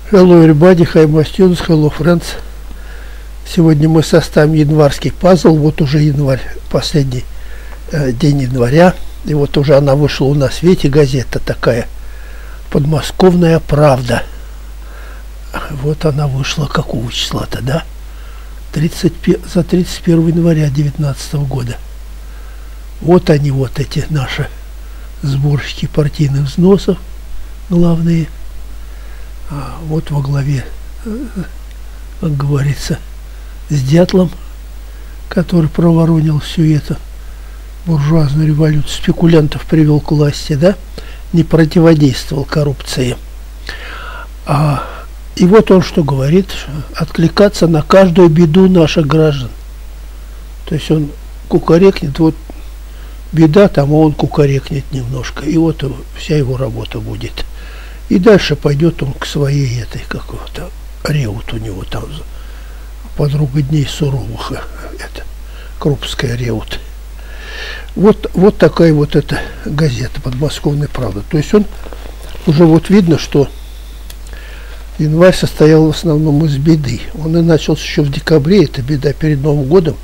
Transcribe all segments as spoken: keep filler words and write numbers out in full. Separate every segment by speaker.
Speaker 1: Hello everybody, hi my students, hello friends. Сегодня мы составим январский пазл. Вот уже январь, последний э, день января. И вот уже она вышла у нас, видите, газета такая, «Подмосковная правда». Вот она вышла какого числа-то, да? тридцать, за тридцать первое января две тысячи девятнадцатого года. Вот они, вот эти наши сборщики партийных взносов главные. А вот во главе, как говорится, с дятлом, который проворонил всю эту буржуазную революцию, спекулянтов привел к власти, да, не противодействовал коррупции. А, и вот он что говорит: откликаться на каждую беду наших граждан. То есть он кукарекнет, вот беда там, а он кукарекнет немножко, и вот вся его работа будет. И дальше пойдет он к своей этой какого-то Реут, у него там подруга дней суровых, это Крупская Реут. Вот, вот такая вот эта газета «Подмосковная правда». То есть он уже вот видно, что январь состоял в основном из беды. Он и начался еще в декабре, это беда перед Новым годом,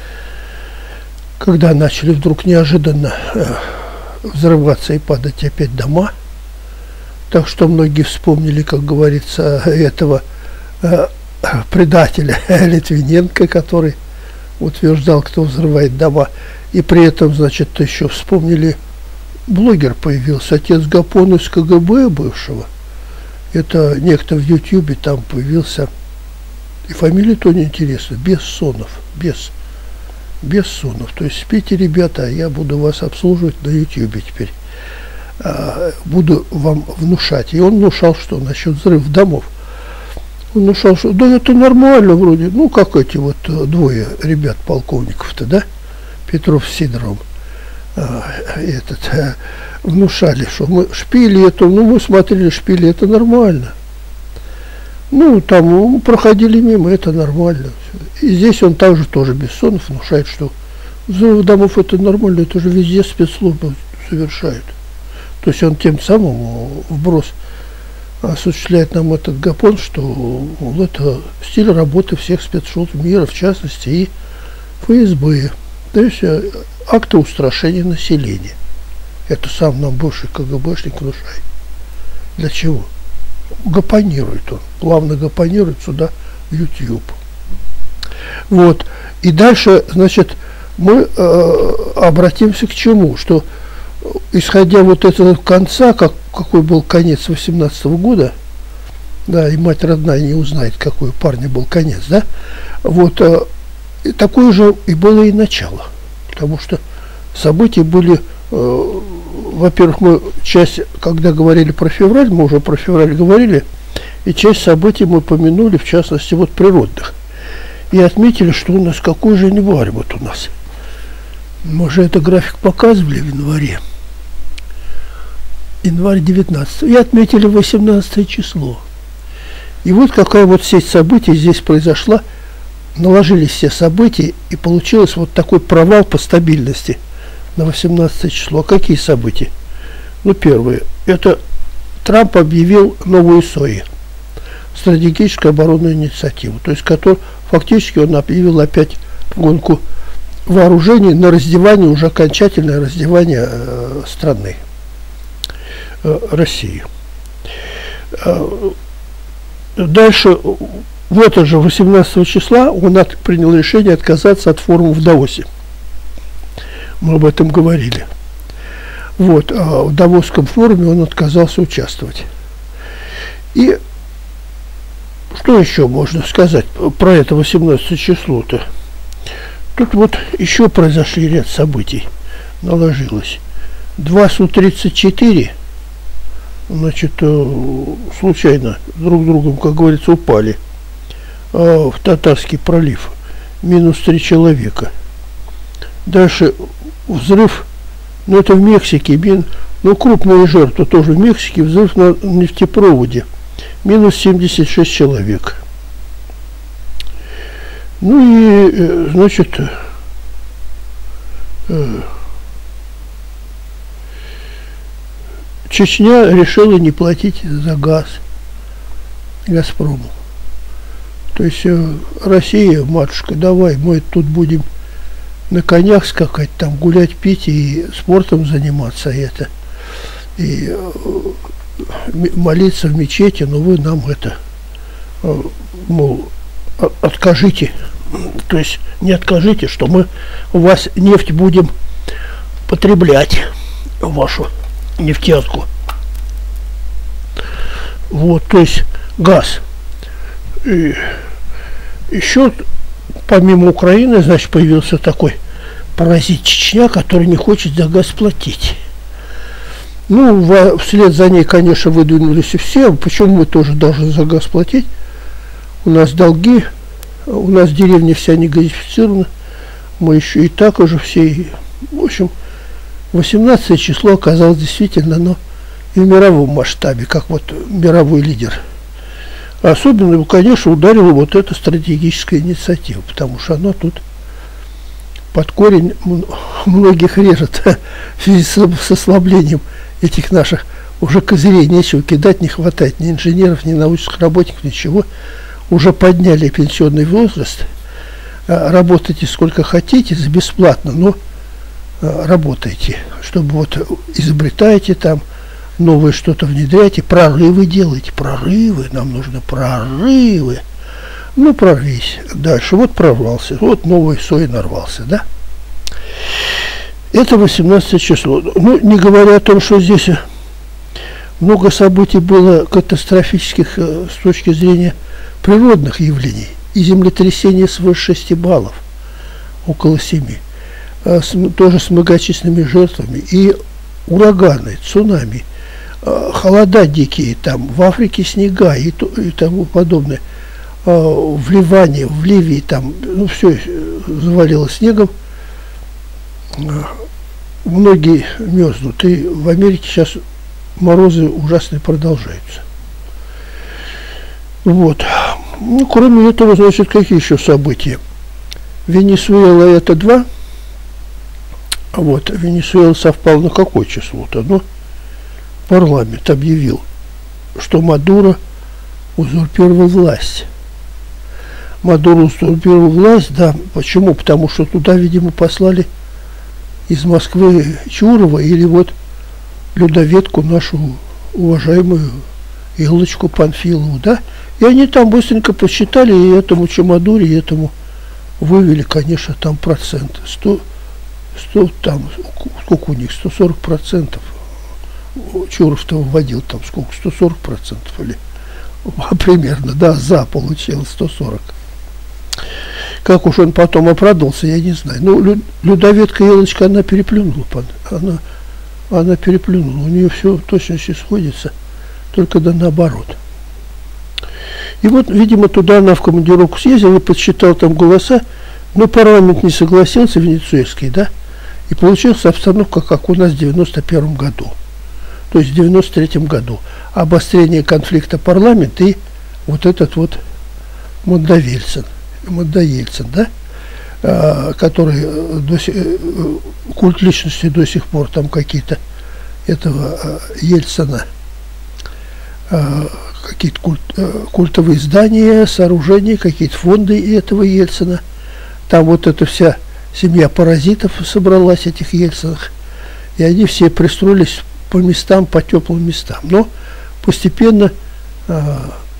Speaker 1: когда начали вдруг неожиданно э, взрываться и падать опять дома. Так что многие вспомнили, как говорится, этого э, предателя Литвиненко, который утверждал, кто взрывает дома. И при этом, значит, еще вспомнили, блогер появился, отец Гапон из КГБ бывшего. Это некто в Ютьюбе там появился. И фамилия-то неинтересна. Бессонов. Без, Бессонов. То есть спите, ребята, я буду вас обслуживать на Ютьюбе теперь. Буду вам внушать. И он внушал, что насчет взрыв домов. Он внушал, что да это нормально вроде. Ну, как эти вот двое ребят полковников-то, да? Петров с Сидоровым. А, этот, а, внушали, что мы шпили это, ну, мы смотрели шпили, это нормально. Ну, там мы проходили мимо, это нормально. И здесь он также тоже, Бессонов, внушает, что взрыв домов это нормально, это же везде спецслужбы совершают. То есть он тем самым вброс осуществляет нам этот Гапон, что вот это стиль работы всех спецслужб мира, в частности и ФСБ. То есть акты устрашения населения. Это сам нам бывший КГБшник внушает. Для чего? Гапонирует он, плавно гапонирует сюда в YouTube. Вот. И дальше, значит, мы э, обратимся к чему? Что исходя вот этого конца, как, какой был конец восемнадцатого года, да, и мать родная не узнает, какой у парня был конец, да, вот э, и такое же и было и начало. Потому что события были, э, во-первых, мы часть, когда говорили про февраль, мы уже про февраль говорили, и часть событий мы помянули, в частности, вот природных. И отметили, что у нас какой же январь вот у нас. Мы же это график показывали в январе. Январь девятнадцатого. И отметили восемнадцатое число. И вот какая вот сеть событий здесь произошла. Наложились все события, и получилось вот такой провал по стабильности на восемнадцатое число. А какие события? Ну, первое. Это Трамп объявил новую СОИ. Стратегическую оборонную инициативу. То есть, который, фактически он объявил опять гонку вооружений на раздевание, уже окончательное раздевание э, страны. России. Дальше, в это же восемнадцатого числа он от, принял решение отказаться от форума в Давосе. Мы об этом говорили. Вот, а в Давосском форуме он отказался участвовать. И что еще можно сказать про это восемнадцатое число-то? Тут вот еще произошли ряд событий. Наложилось. два Су тридцать четыре значит, случайно друг другом, как говорится, упали в Татарский пролив. Минус три человека. Дальше взрыв, ну это в Мексике, мин, ну крупные жертвы тоже в Мексике, взрыв на нефтепроводе. Минус семьдесят шесть человек. Ну и, значит, Чечня решила не платить за газ. «Газпрому». То есть э, Россия, матушка, давай, мы тут будем на конях скакать, там гулять, пить и спортом заниматься, это, и э, молиться в мечети, но вы нам это, э, мол, откажите, то есть не откажите, что мы у вас нефть будем потреблять, вашу нефтянку. Вот, то есть газ. И еще помимо Украины, значит, появился такой паразит Чечня, который не хочет за газ платить. Ну, во, вслед за ней, конечно, выдвинулись и все. Почему мы тоже должны за газ платить? У нас долги, у нас деревня вся не газифицирована. Мы еще и так уже все. В общем, восемнадцатое число оказалось действительно, но и в мировом масштабе, как вот мировой лидер. Особенно, конечно, ударила вот эта стратегическая инициатива, потому что она тут под корень многих режет в связи с ослаблением этих наших уже козырей. Нечего кидать, не хватает ни инженеров, ни научных работников, ничего. Уже подняли пенсионный возраст. Работайте сколько хотите, за бесплатно, но работайте, чтобы вот изобретайте там, новое что-то внедряйте, прорывы делайте, прорывы, нам нужны прорывы. Ну, прорвись. Дальше, вот прорвался, вот новый сой нарвался, да? Это восемнадцатое число. Ну, не говоря о том, что здесь много событий было катастрофических с точки зрения природных явлений. И землетрясение свыше шести баллов, около семи. С, тоже с многочисленными жертвами. И ураганы, цунами, холода дикие, там в Африке снега и, то, и тому подобное, в Ливане, в Ливии там, ну, все завалило снегом, многие мерзнут, и в Америке сейчас морозы ужасные продолжаются. Вот. Ну, кроме этого, значит, какие еще события? Венесуэла это два. Вот, Венесуэла совпал на какое число-то? Ну, парламент объявил, что Мадуро узурпировал власть. Мадуро узурпировал власть, да. Почему? Потому что туда, видимо, послали из Москвы Чурова или вот людоедку нашу уважаемую Илочку Панфилову, да. И они там быстренько посчитали, и этому Чемодуре, и этому вывели, конечно, там процент. сто, сто там, сколько у них? сто сорок процентов. Чуров-то вводил там сколько? сто сорок процентов или примерно, да, за получилось сто сорок. Как уж он потом оправдался, я не знаю. Ну, людоедка Елочка, она переплюнула, она, она переплюнула. У нее все точности сходится, только да наоборот. И вот, видимо, туда она в командировку съездила и подсчитал там голоса, но парламент не согласился, венесуэльский, да, и получилась обстановка, как у нас в девяносто первом году. То есть в девяносто третьем году. Обострение конфликта парламента и вот этот вот Мандавельцин, Мандавельцин, да, а, который до сих, культ личности до сих пор там какие-то этого а, Ельцина, а, какие-то культ, а, культовые здания, сооружения, какие-то фонды этого Ельцина. Там вот эта вся семья паразитов собралась, этих Ельцинах, и они все пристроились по местам, по теплым местам. Но постепенно э,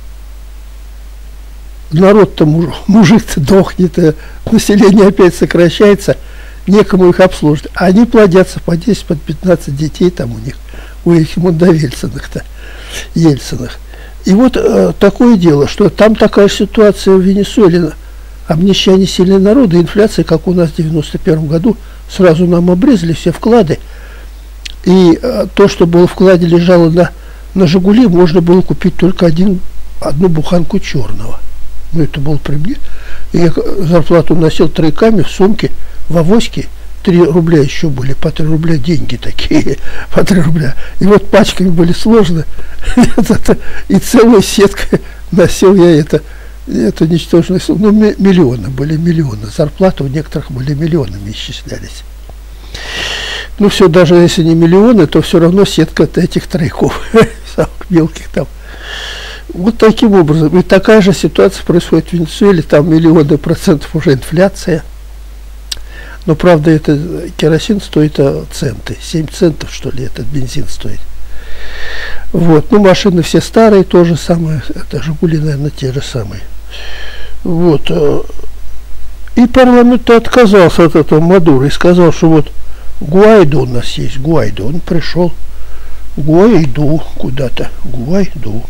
Speaker 1: народ-то, муж, мужик-то дохнет, э, население опять сокращается, некому их обслужить. А они плодятся по десять, по пятнадцать детей там у них, у этих Мандавельцинах-то, Ельцинах. И вот э, такое дело, что там такая ситуация в Венесуэле, обнищание сильные народы, инфляция, как у нас в девяносто первом году, сразу нам обрезали все вклады. И э, то, что было в вкладе, лежало на, на «Жигули», можно было купить только один, одну буханку черного. Ну, это было приблизительно. Я зарплату носил тройками в сумке, в авоське. три рубля еще были, по три рубля деньги такие, по три рубля. И вот пачками были сложны. И целой сеткой носил я это, это ничтожное сумму. Ну, миллионы были, миллионы. Зарплаты у некоторых были миллионами исчислялись. Ну, все, даже если не миллионы, то все равно сетка этих тройков, самых мелких там. Вот таким образом. И такая же ситуация происходит в Венесуэле. Там миллионы процентов уже инфляция. Но, правда, это керосин стоит а, центы. семь центов, что ли, этот бензин стоит. Вот. Ну, машины все старые, то же самое. Это «Жигули», наверное, те же самые. Вот. И парламент отказался от этого Мадуро и сказал, что вот Гуайдо у нас есть. Гуайдо. Он пришел. Гуайдо куда-то. Гуайдо.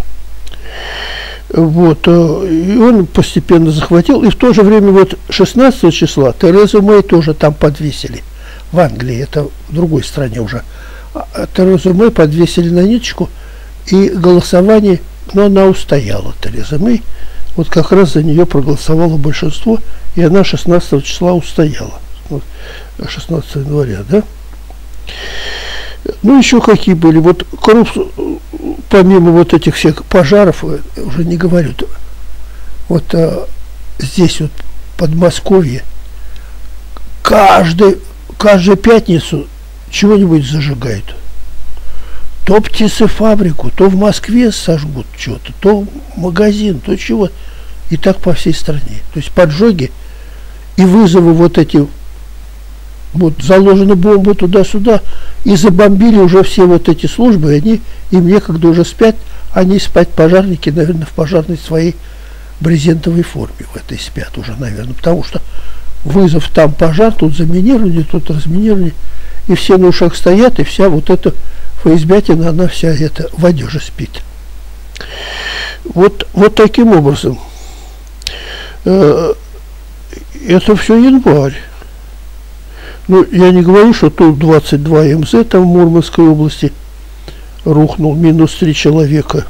Speaker 1: Вот, и он постепенно захватил, и в то же время вот шестнадцатого числа Терезу Мэй тоже там подвесили, в Англии, это в другой стране уже. А Терезу Мэй подвесили на ниточку, и голосование, но она устояла, Тереза Мэй, вот как раз за нее проголосовало большинство, и она шестнадцатого числа устояла, шестнадцатого января, да? Ну, еще какие были, вот коррупция, помимо вот этих всех пожаров, уже не говорю, вот а, здесь вот в Подмосковье каждый, каждую пятницу чего-нибудь зажигают. То птицефабрику, то в Москве сожгут что-то, то магазин, то чего. И так по всей стране. То есть поджоги и вызовы вот эти, вот заложена бомба туда-сюда, и забомбили уже все вот эти службы, и они, им некогда уже спят, они спать, пожарники, наверное, в пожарной своей брезентовой форме в этой спят уже, наверное, потому что вызов там пожар, тут заминирование, тут разминирование, и все на ушах стоят, и вся вот эта фаизбятина, она вся эта в одежде спит. Вот, вот таким образом. Это все январь. Ну, я не говорю, что тут двадцать два эм зэ там в Мурманской области рухнул, минус три человека.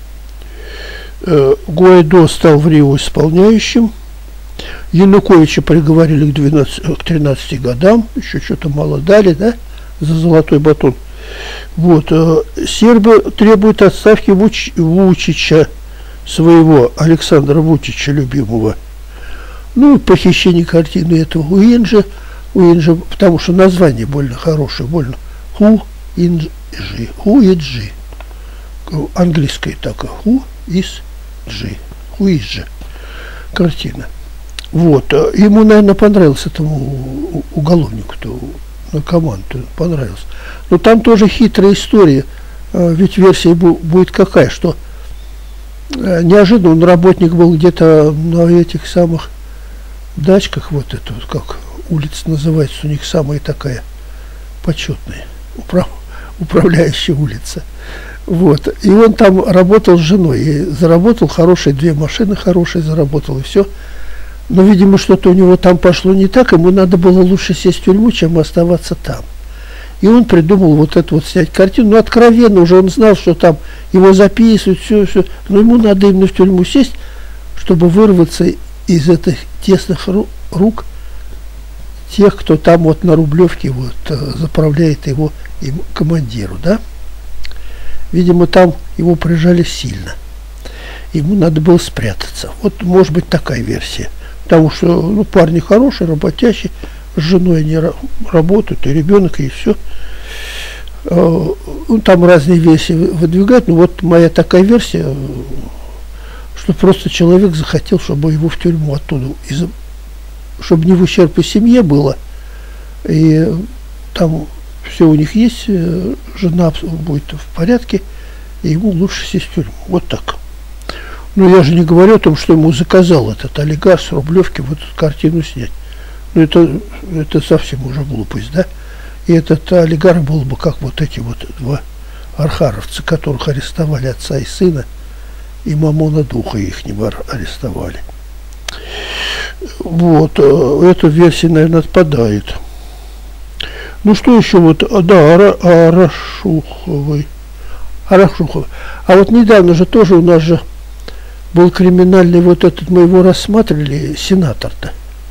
Speaker 1: Э, Гуайдо стал в Рио исполняющим. Януковича приговорили к, двенадцати, к тринадцати годам, еще что-то мало дали, да, за золотой батон. Вот, э, сербы требуют отставки Вуч, Вучича, своего Александра Вучича, любимого. Ну, и похищение картины этого Уинджи. Уинджи, потому что название больно хорошее, больно. Ху инджи, ху и джи. Английское такое. Ху из джи. Ху из джи. Картина. Вот. Ему, наверное, понравилось этому уголовнику-то, наркоману-то понравилось. Но там тоже хитрая история. Ведь версия будет какая, что неожиданно он работник был где-то на этих самых дачках, вот это вот как улица называется, у них самая такая почетная, управ, управляющая улица. Вот. И он там работал с женой, и заработал хорошие, две машины хорошие заработал, и все. Но, видимо, что-то у него там пошло не так, ему надо было лучше сесть в тюрьму, чем оставаться там. И он придумал вот эту вот снять картину, ну, откровенно уже, он знал, что там его записывают, все, все, но ему надо именно в тюрьму сесть, чтобы вырваться из этих тесных рук тех, кто там вот на Рублевке вот заправляет его им, командиру, да? Видимо, там его прижали сильно. Ему надо было спрятаться. Вот, может быть, такая версия. Потому что, ну, парни хорошие, работящие, с женой они работают, и ребенок, и все. Ну, там разные версии выдвигать, но вот моя такая версия, что просто человек захотел, чтобы его в тюрьму оттуда, из, чтобы не в ущерб и семье было, и там все у них есть, жена будет в порядке, и ему лучше сесть в тюрьму. Вот так. Но я же не говорю о том, что ему заказал этот олигарх с Рублевки вот эту картину снять. Ну, это, это совсем уже глупость, да? И этот олигарх был бы как вот эти вот два архаровца, которых арестовали, отца и сына, и мамона духа их не арестовали. Вот, эта версия, наверное, отпадает. Ну, что еще вот, да, Ара, Арашуховый. Арашуховый. А вот недавно же тоже у нас же был криминальный вот этот, мы его рассматривали, сенатор-то.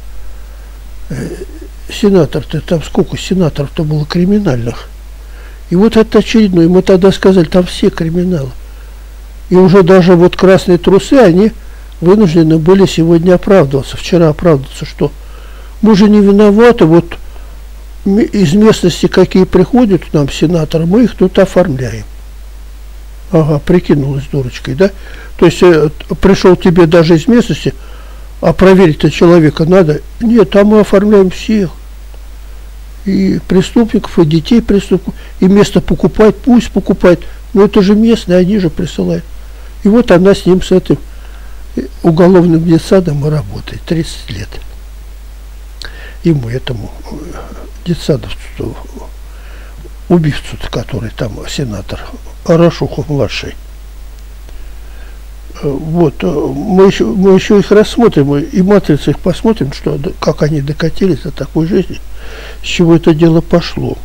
Speaker 1: Сенатор-то, там сколько сенаторов-то было криминальных. И вот это очередной, мы тогда сказали, там все криминалы. И уже даже вот красные трусы, они вынуждены были сегодня оправдываться, вчера оправдываться, что мы же не виноваты, вот из местности, какие приходят к нам сенаторы, мы их тут оформляем. Ага, прикинулась дурочкой, да? То есть э, пришел тебе даже из местности, а проверить-то человека надо. Нет, там мы оформляем всех. И преступников, и детей преступников, и место покупать, пусть покупает. Но это же местные, они же присылают. И вот она с ним, с этим уголовным детсадом и работает. тридцать лет. Ему, этому детсадовцу, убивцу, который там сенатор, Арашухов-младший. Вот, мы еще, мы еще их рассмотрим, и матрицу их посмотрим, что, как они докатились до такой жизни, с чего это дело пошло.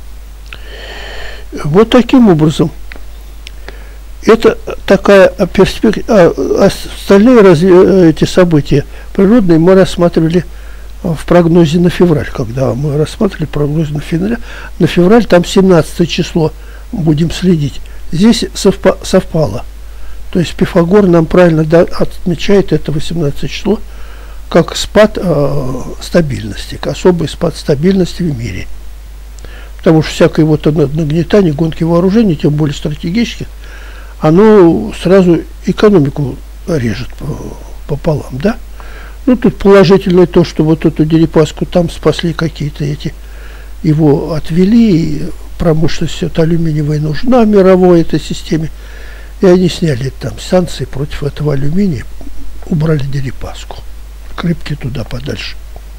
Speaker 1: Вот таким образом. Это такая перспектива. А остальные разве, эти события природные мы рассматривали в прогнозе на февраль. Когда мы рассматривали прогноз на февраль, на февраль там семнадцатое число будем следить. Здесь совпа совпало. То есть Пифагор нам правильно отмечает это восемнадцатое число как спад э, стабильности, как особый спад стабильности в мире. Потому что всякое вот нагнетание, гонки вооружений, тем более стратегических, оно сразу экономику режет пополам, да? Ну, тут положительное то, что вот эту Дерипаску там спасли какие-то эти, его отвели, и промышленность это алюминиевая нужна мировой этой системе, и они сняли там санкции против этого алюминия, убрали Дерипаску, крепки туда подальше.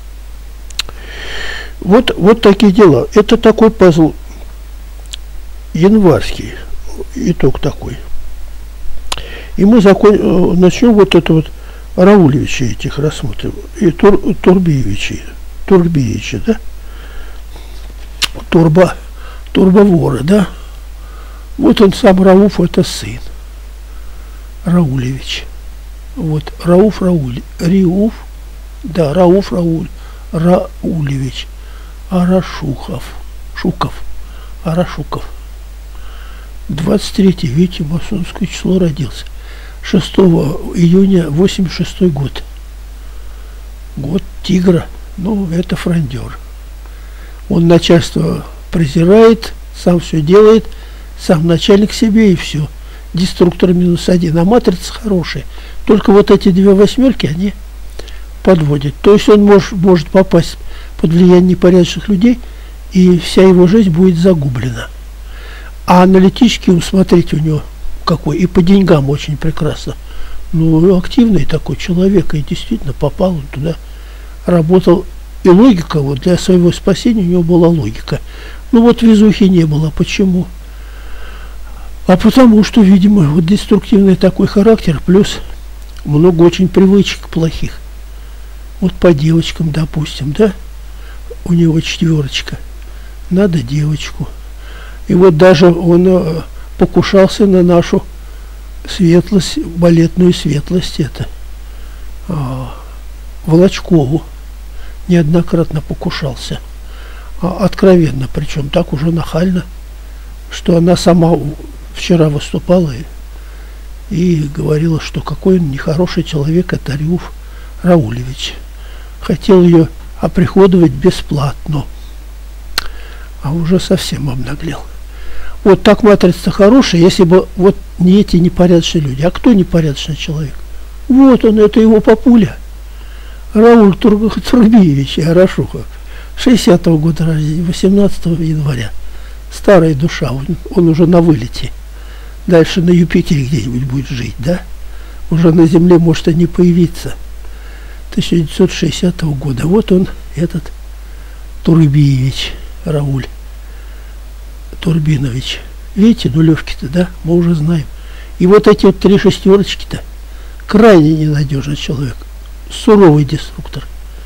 Speaker 1: Вот, вот такие дела. Это такой пазл январский, итог такой. И мы закон... начнем вот это вот Раулевича этих рассмотрим. И Тур... Турбиевичи. Турбиевичи, да? Турбо... Турбоворы, да? Вот он сам Рауф, это сын. Раулевич. Вот, Рауф Рауль. Риуф, да, Рауф Рауль. Раулевич. Арашухов. Шуков. Арашуков. двадцать третье, видите, масонское число родился. шестого июня восемьдесят шестой год. Год тигра. Ну, это фрондер. Он начальство презирает, сам все делает, сам начальник себе и все. Деструктор минус один. А матрица хорошая. Только вот эти две восьмерки, они подводят. То есть он может, может попасть под влияние непорядочных людей, и вся его жизнь будет загублена. А аналитический ум, смотрите, у него какой, и по деньгам очень прекрасно. Ну, активный такой человек, и действительно попал он туда, работал. И логика, вот для своего спасения у него была логика. Ну вот везухи не было. Почему? А потому что, видимо, вот деструктивный такой характер, плюс много очень привычек плохих. Вот по девочкам, допустим, да, у него четверочка. Надо девочку. И вот даже он э, покушался на нашу светлость, балетную светлость, это э, Волочкову. Неоднократно покушался. А, откровенно, причем так уже нахально, что она сама вчера выступала и, и говорила, что какой он нехороший человек, это Риуф Раулевич. Хотел ее оприходовать бесплатно. А уже совсем обнаглел. Вот так матрица хорошая, если бы вот не эти непорядочные люди. А кто непорядочный человек? Вот он, это его папуля. Рауль Тур... Турбиевич Арашухов. шестидесятого года рождения, восемнадцатого января. Старая душа, он, он уже на вылете. Дальше на Юпитере где-нибудь будет жить, да? Уже на Земле может и не появиться. тысяча девятьсот шестидесятого года. Вот он, этот Турбиевич Рауль Турбинович. Видите, нулевки-то, да? Мы уже знаем. И вот эти вот три шестерочки-то. Крайне ненадежный человек. Суровый деструктор.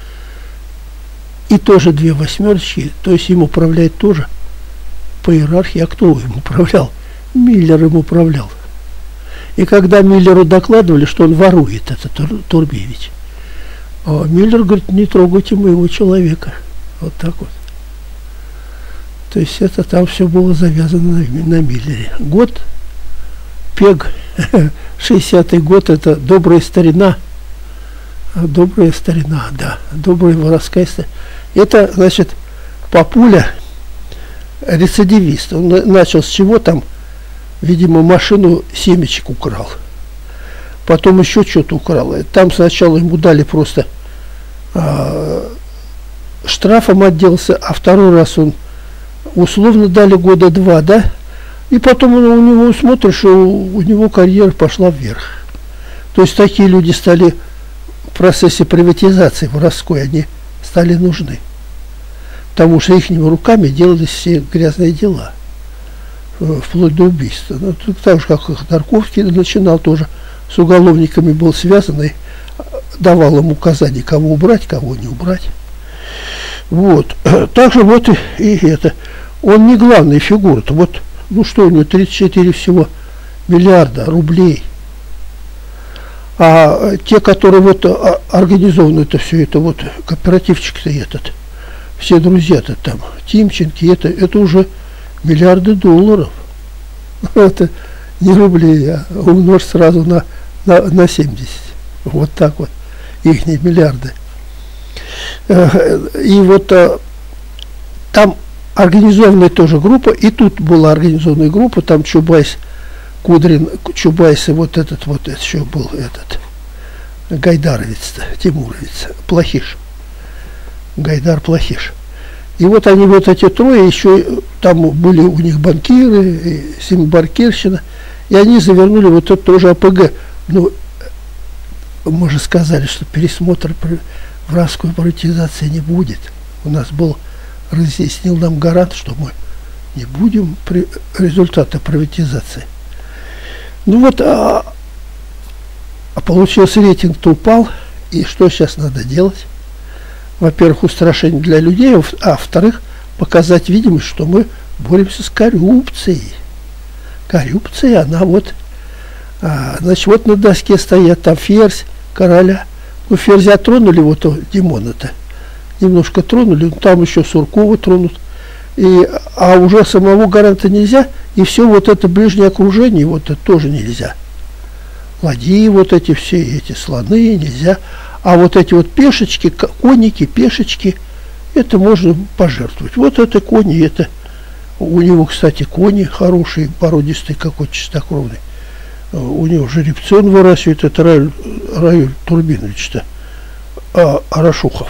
Speaker 1: И тоже две восьмерочки. То есть им управляет тоже по иерархии. А кто им управлял? Миллер им управлял. И когда Миллеру докладывали, что он ворует, этот Тур, Турбиевич, а Миллер говорит, не трогайте моего человека. Вот так вот. То есть это там все было завязано на, на Миллере. Год, Пег, шестидесятый год, это добрая старина. Добрая старина, да. Добрая воровская старина. Это, значит, папуля, рецидивист. Он начал с чего там? видимо, машину семечек украл. Потом еще что-то украл. Там сначала ему дали просто а, штрафом отделался, а второй раз он условно дали года два, да? И потом он, у него смотришь, что у, у него карьера пошла вверх. То есть такие люди стали в процессе приватизации воровской, они стали нужны. Потому что их руками делались все грязные дела, вплоть до убийства. Ну, так же, как Ходорковский начинал тоже, с уголовниками был связан и давал им указания, кого убрать, кого не убрать. Вот. Также вот и, и это. Он не главная фигура-то. Вот, ну что у него, тридцать четыре всего миллиарда рублей. А те, которые вот организованы это все, это вот кооперативчик-то этот, все друзья-то там, Тимченки, это, это уже миллиарды долларов. Это не рублей, а умножь сразу на, на, на семьдесят. Вот так вот, их миллиарды. И вот там организованная тоже группа, и тут была организованная группа, там Чубайс, Кудрин, Чубайс и вот этот вот еще был этот Гайдаровец, Тимуровец, Плохиш. Гайдар, Плохиш. И вот они, вот эти трое, еще там были у них банкиры, Семибаркирщина, и они завернули вот это тоже АПГ. Ну, мы же сказали, что пересмотр воровской приватизации не будет. У нас был, разъяснил нам гарант, что мы не будем при результата приватизации. Ну вот, а, а получился рейтинг-то упал, и что сейчас надо делать? Во-первых, устрашение для людей, а во-вторых, показать видимость, что мы боремся с коррупцией. Коррупция, она вот, а, значит, вот на доске стоят там Ферзь, Короля. Ну, Ферзя тронули, вот Димона-то, немножко тронули, там еще Суркова тронут. И, а уже самого гаранта нельзя, и все вот это ближнее окружение, вот это тоже нельзя. Ладьи, вот эти все, эти слоны нельзя. А вот эти вот пешечки, конники, пешечки, это можно пожертвовать. Вот это кони, это у него, кстати, кони хорошие, породистый, какой-то чистокровный. У него жеребцы он выращивает, это Раиль, Раиль Турбинович-то, а, Арашухов,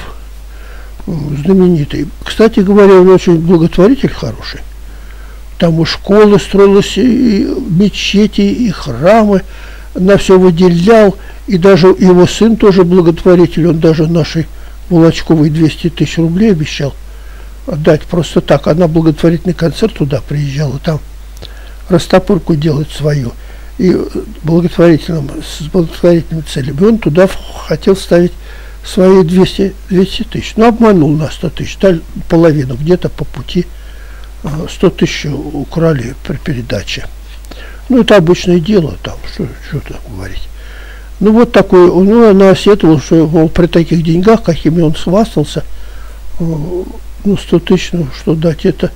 Speaker 1: знаменитый. Кстати говоря, он очень благотворитель хороший. Там и школы строились, и мечети, и храмы, на все выделял. И даже его сын тоже благотворитель, он даже нашей Волочковой двести тысяч рублей обещал отдать просто так. Она благотворительный концерт туда приезжала, там растопырку делать свою. И благотворительным, с благотворительными целями. И он туда хотел ставить свои двести тысяч. Но обманул на сто тысяч, дал половину, где-то по пути сто тысяч украли при передаче. Ну, это обычное дело, там, что, что-то говорить. Ну, вот такой, ну, она осетовала, что, мол, при таких деньгах, какими он свастался, ну, сто тысяч, ну, что дать, это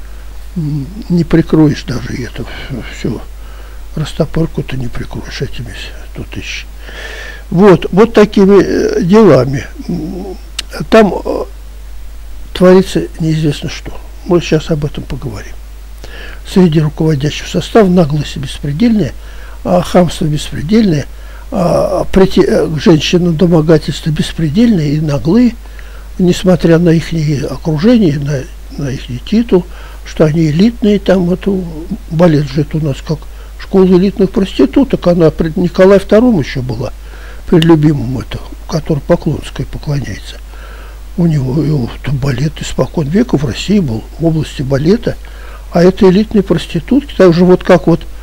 Speaker 1: не прикроешь даже это все. Растопырку-то не прикроешь этими сто тысяч. Вот, вот такими делами. Там творится неизвестно что. Мы сейчас об этом поговорим. Среди руководящего состава наглость беспредельная, а хамство беспредельное, а прийти к женщинам домогательства беспредельные и наглые, несмотря на их окружение, на, на их титул, что они элитные, там эту балет же у нас как школа элитных проституток, она при Николае втором еще была, при любимом это, который Поклонской поклоняется. У него, его балет испокон века в России был, в области балета, а это элитные проститутки, так же вот как вот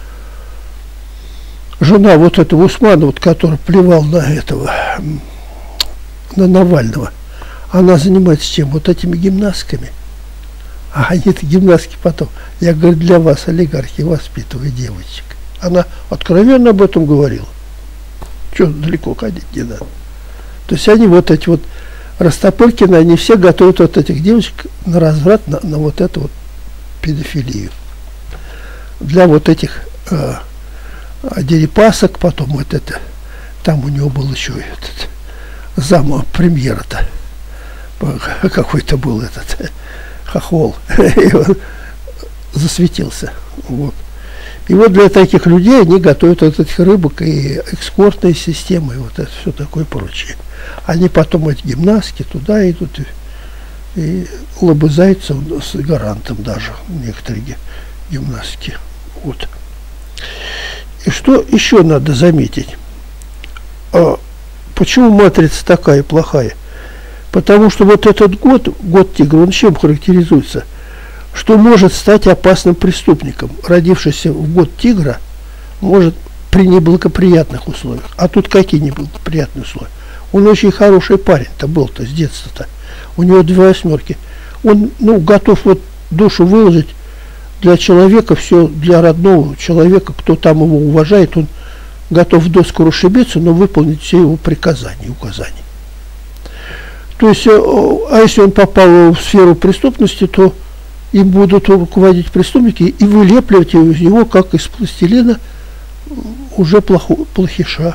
Speaker 1: жена вот этого Усмана, вот, который плевал на этого, на Навального, она занимается чем? Вот этими гимнастками. А они-то гимнастки потом, я говорю, для вас, олигархи, воспитывают девочек. Она откровенно об этом говорила. Что далеко ходить не надо. То есть они вот эти вот Растопыркины, они все готовят вот этих девочек на разврат, на, на вот эту вот педофилию. Для вот этих э, дерипасок, потом вот это, там у него был еще этот зам премьера-то, какой-то был этот хохол, и он засветился. Вот. И вот для таких людей они готовят вот этих рыбок и экскортные системы, и вот это все такое прочее. Они потом, эти гимнастки, туда идут и, и лобызаются с гарантом даже некоторые гимнастки. Вот. И что еще надо заметить? А почему матрица такая плохая? Потому что вот этот год, год тигра, он чем характеризуется? Что может стать опасным преступником. Родившийся в год тигра может при неблагоприятных условиях. А тут какие неблагоприятные условия? Он очень хороший парень-то был-то с детства-то. У него две восьмерки. Он, ну, готов вот душу выложить для человека, все для родного человека, кто там его уважает, он готов в доску расшибиться, но выполнить все его приказания и указания. То есть, а если он попал в сферу преступности, то им будут руководить преступники и вылепливать из него, как из пластилина, уже плохо, плохиша.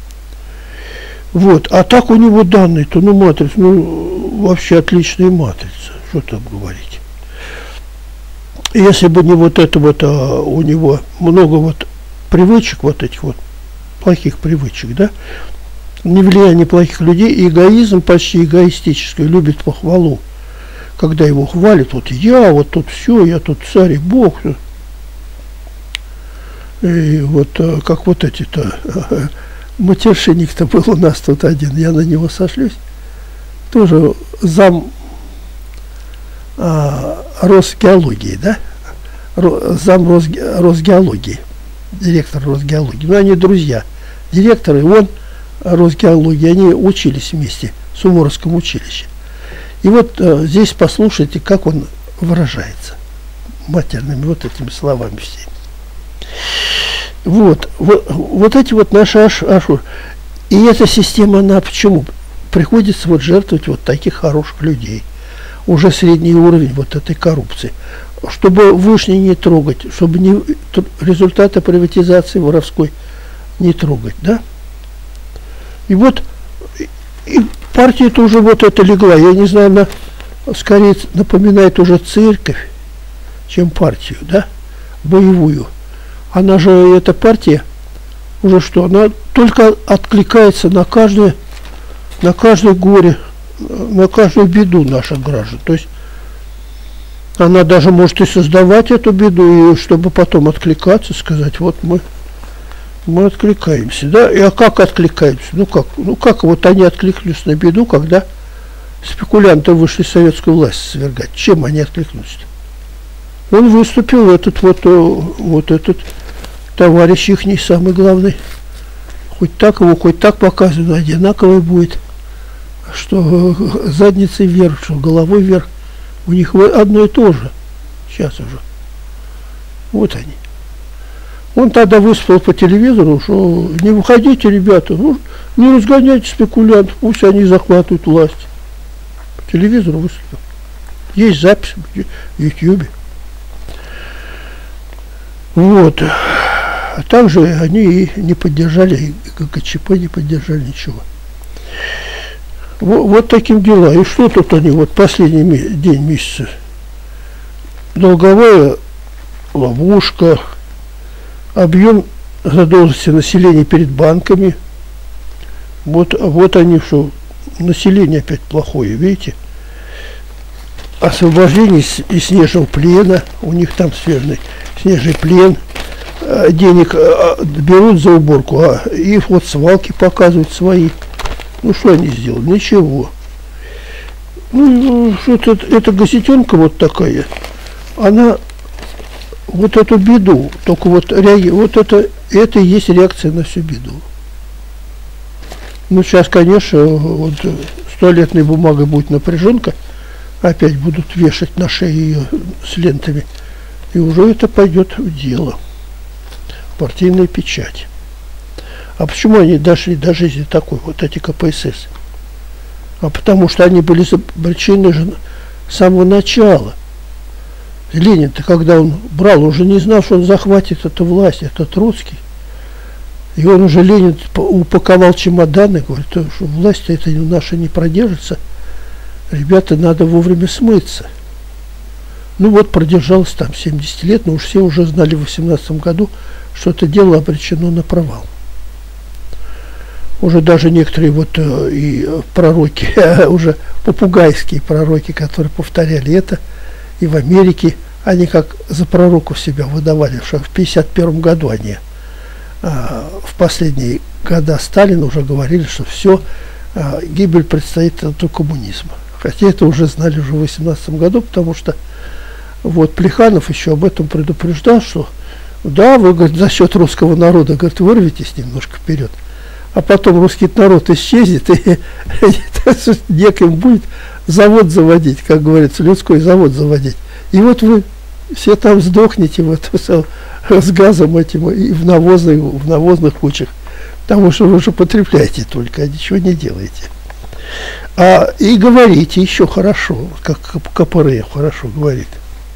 Speaker 1: Вот. А так у него данные-то, ну, матрица, ну, вообще отличная матрица. Что там говорить? Если бы не вот это вот, а у него много вот привычек, вот этих вот плохих привычек, да, не влияние плохих людей, эгоизм почти эгоистический, любит похвалу. Когда его хвалят, вот я, вот тут все, я тут царь и бог. И вот как вот эти-то, матершинник-то был у нас тут один, я на него сошлюсь, тоже зам а, Росгеологии, да, зам Росге, Росгеологии, директор Росгеологии, ну они друзья, директор и он Росгеологии, они учились вместе в Суворовском училище. И вот э, здесь послушайте, как он выражается матерными вот этими словами всеми. Вот, вот, вот эти вот наши аш, ашу. И эта система, она почему? Приходится вот жертвовать вот таких хороших людей. Уже средний уровень вот этой коррупции. Чтобы вышний не трогать, чтобы не, результаты приватизации воровской не трогать, да? И вот и партия-то уже вот это легла. Я не знаю, она скорее напоминает уже церковь, чем партию, да, боевую. Она же, эта партия, уже что, она только откликается на каждое, на каждое горе, на каждую беду наших граждан. То есть она даже может и создавать эту беду, и чтобы потом откликаться, сказать, вот мы... Мы откликаемся, да? И а как откликаемся? Ну как? Ну как вот они откликнулись на беду, когда спекулянты вышли советскую власть свергать? Чем они откликнулись-то? Он выступил, этот вот, вот этот товарищ их не самый главный. Хоть так его, хоть так показывают, одинаковый будет. Что задницей вверх, что головой вверх. У них одно и то же. Сейчас уже. Вот они. Он тогда выступил по телевизору, что не выходите, ребята, ну, не разгоняйте спекулянтов, пусть они захватывают власть. По телевизору выступил. Есть запись в Ютьюбе. Вот. А также они и не поддержали, и ГКЧП не поддержали ничего. Вот, вот таким дела. И что тут они, вот последний день месяца? Долговая ловушка, объем задолженности населения перед банками. Вот, вот они, что население опять плохое, видите? Освобождение из снежного плена, у них там снежный, снежный плен, денег берут за уборку, а их вот свалки показывают свои. Ну что они сделали? Ничего. Ну, что-то эта газетенка вот такая, она вот эту беду, только вот, реаги, вот это, это и есть реакция на всю беду. Ну, сейчас, конечно, вот с туалетной бумагой будет напряженка, опять будут вешать на шее ее с лентами, и уже это пойдет в дело. Партийная печать. А почему они дошли до жизни такой, вот эти ка пэ эс эс? А потому что они были обречены же с самого начала. Ленин-то, когда он брал, уже не знал, что он захватит эту власть, этот русский. И он уже, Ленин, упаковал чемоданы, говорит, что власть-то это наша не продержится. Ребята, надо вовремя смыться. Ну вот продержалось там семьдесят лет, но уж все уже знали в восемнадцатом году, что это дело обречено на провал. Уже даже некоторые вот э, и пророки, уже попугайские пророки, которые повторяли это, и в Америке, они как за пророков себя выдавали, что в пятьдесят первом году они э, в последние года Сталина уже говорили, что все, э, гибель предстоит от коммунизма. Хотя это уже знали уже в восемнадцатом году, потому что вот Плеханов еще об этом предупреждал, что да, вы, говорит, за счет русского народа, говорит, вырветесь немножко вперед, а потом русский народ исчезнет, и неким будет завод заводить, как говорится, людской завод заводить. И вот вы все там сдохнете вот, с газом этим и в навозных, в навозных кучах, потому что вы уже потребляете только, а ничего не делаете. А, и говорите еще хорошо, как КПРФ хорошо говорит.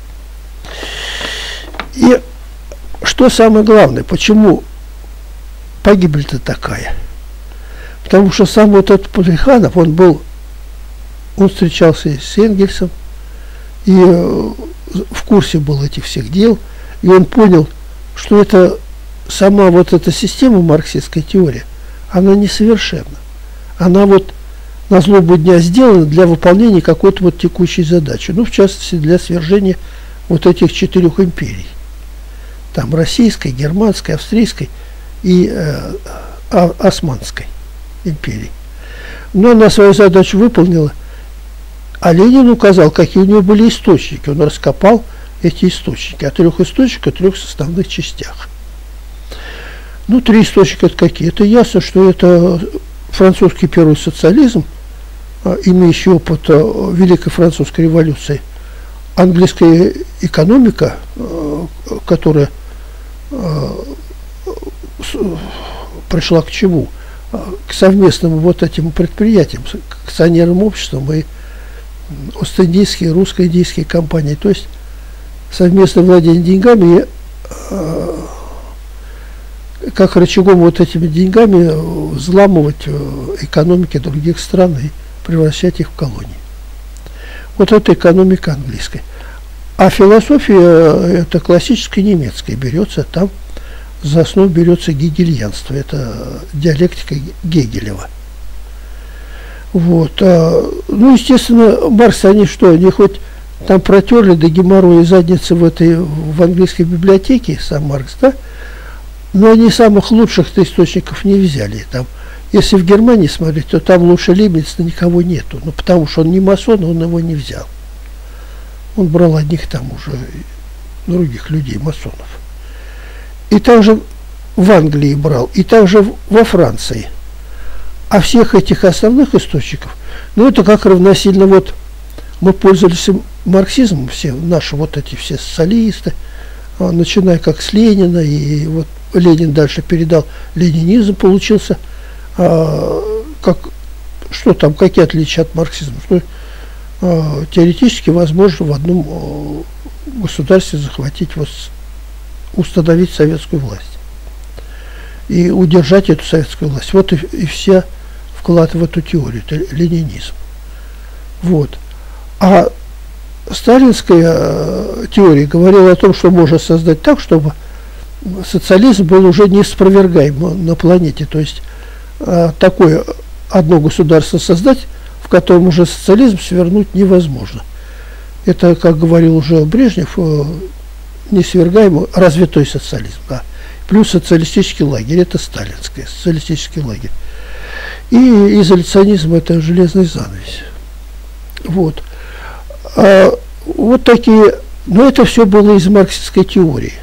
Speaker 1: И что самое главное, почему погибель-то такая? Потому что сам вот этот Плеханов, он был, он встречался с Энгельсом, и э, в курсе был этих всех дел, и он понял, что это сама вот эта система марксистской теории, она несовершенна. Она вот на злобу дня сделана для выполнения какой-то вот текущей задачи. Ну, в частности, для свержения вот этих четырех империй. Там российской, германской, австрийской и э, а, османской империи. Но она свою задачу выполнила, а Ленин указал, какие у него были источники. Он раскопал эти источники. О трех источниках, о трех составных частях. Ну, три источника это какие? Это ясно, что это французский первый социализм, имеющий опыт Великой Французской революции, английская экономика, которая пришла к чему? К совместным вот этим предприятиям, к акционерным обществам и ост-индийские, русско-индийские компании. То есть совместное владение деньгами, как рычагом вот этими деньгами взламывать экономики других стран и превращать их в колонии. Вот это экономика английская. А философия это классическая немецкая берется, там за основу берется гегельянство, это диалектика Гегелева. Вот. А, ну, естественно, Маркс, они что, они хоть там протерли до геморроя задницы в этой, в английской библиотеке, сам Маркс, да, но они самых лучших-то источников не взяли. Там, если в Германии смотреть, то там лучше Лейбница никого нету, ну, потому что он не масон, он его не взял. Он брал одних там уже других людей, масонов. И также в Англии брал, и также во Франции. А всех этих основных источников, ну, это как равносильно, вот, мы пользовались марксизмом, все наши вот эти все социалисты, начиная как с Ленина, и вот Ленин дальше передал, ленинизм получился, а, как, что там, какие отличия от марксизма, что а, теоретически возможно в одном а, государстве захватить, вот, установить советскую власть и удержать эту советскую власть. Вот и, и вся вклад в эту теорию, это ленинизм. Вот. А сталинская э, теория говорила о том, что можно создать так, чтобы социализм был уже неиспровергаем на планете. То есть э, такое одно государство создать, в котором уже социализм свернуть невозможно. Это, как говорил уже Брежнев, э, несвергаемый развитой социализм. Да. Плюс социалистический лагерь, это сталинский социалистический лагерь. И изоляционизм – это железный занавес. Вот. А, вот такие, но это все было из марксистской теории.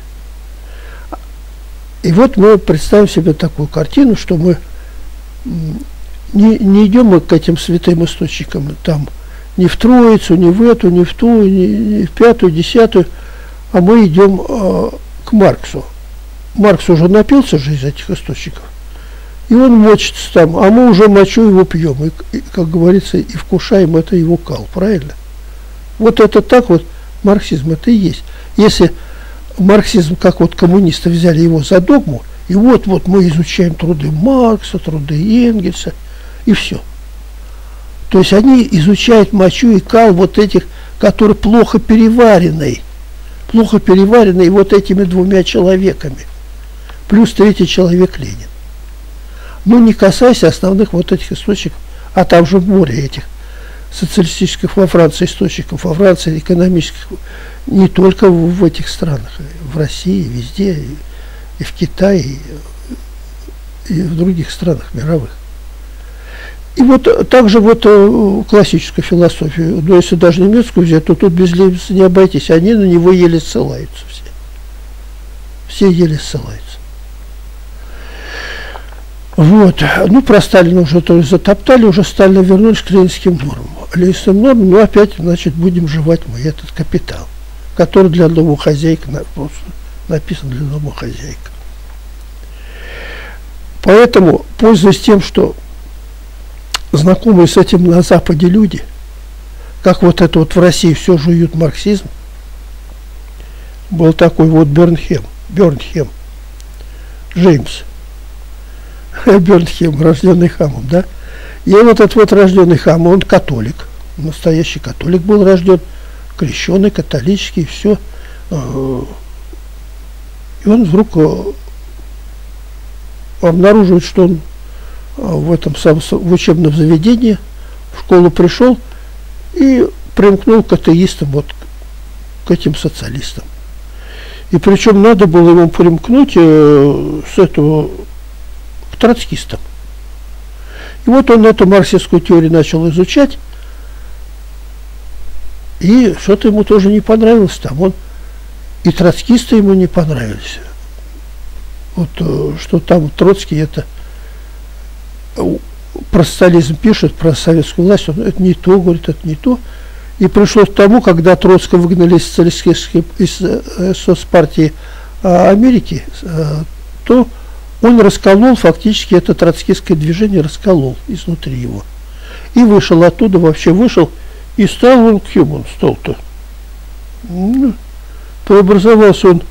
Speaker 1: И вот мы представим себе такую картину, что мы не, не идем мы к этим святым источникам, там, ни в Троицу, ни в эту, ни в ту, ни, ни в пятую, десятую, а мы идем э, к Марксу. Маркс уже напился же из этих источников, и он мочится там, а мы уже мочу его пьем, и, и, как говорится, и вкушаем это его кал, правильно? Вот это так вот, марксизм это и есть. Если марксизм, как вот коммунисты взяли его за догму, и вот, вот мы изучаем труды Маркса, труды Энгельса, и все. То есть они изучают мочу и кал вот этих который плохо переваренный, плохо переваренный вот этими двумя человеками, плюс третий человек Ленин. Ну, не касаясь основных вот этих источников, а там же море этих социалистических во Франции источников, во Франции экономических, не только в, в этих странах, в России, везде, и, и в Китае, и, и в других странах мировых. И вот также вот классическую философию, но если даже немецкую взять, то тут без Лейбница не обойтись, они на него еле ссылаются все. Все еле ссылаются. Вот. Ну, про Сталина уже то есть затоптали, уже Сталина вернулись к ленинским нормам. Ленинским нормам, ну, опять, значит, будем жевать мы этот капитал, который для домохозяйка написан для домохозяйка. Поэтому, пользуясь тем, что знакомые с этим на Западе люди, как вот это вот в России все жуют марксизм, был такой вот Бернхем, Бернхем, Джеймс, Бернхем, рожденный Хамом, да? И вот этот вот рожденный Хам, он католик, настоящий католик был рожден, крещеный, католический, все. И он вдруг обнаруживает, что он в этом в учебном заведении в школу пришел и примкнул к атеистам, вот к этим социалистам. И причем надо было ему примкнуть э, с этого к троцкистам. И вот он эту марксистскую теорию начал изучать, и что-то ему тоже не понравилось там. Он, и троцкисты ему не понравились. Вот э, что там Троцкий это про социализм пишет, про советскую власть, он, это не то, говорит, это не то. И пришло к тому, когда Троцкого выгнали из социалистической из, из соцпартии а, Америки, а, то он расколол, фактически это троцкистское движение расколол изнутри его. И вышел оттуда, вообще вышел, и стал он, кем он стал-то? Ну, преобразовался он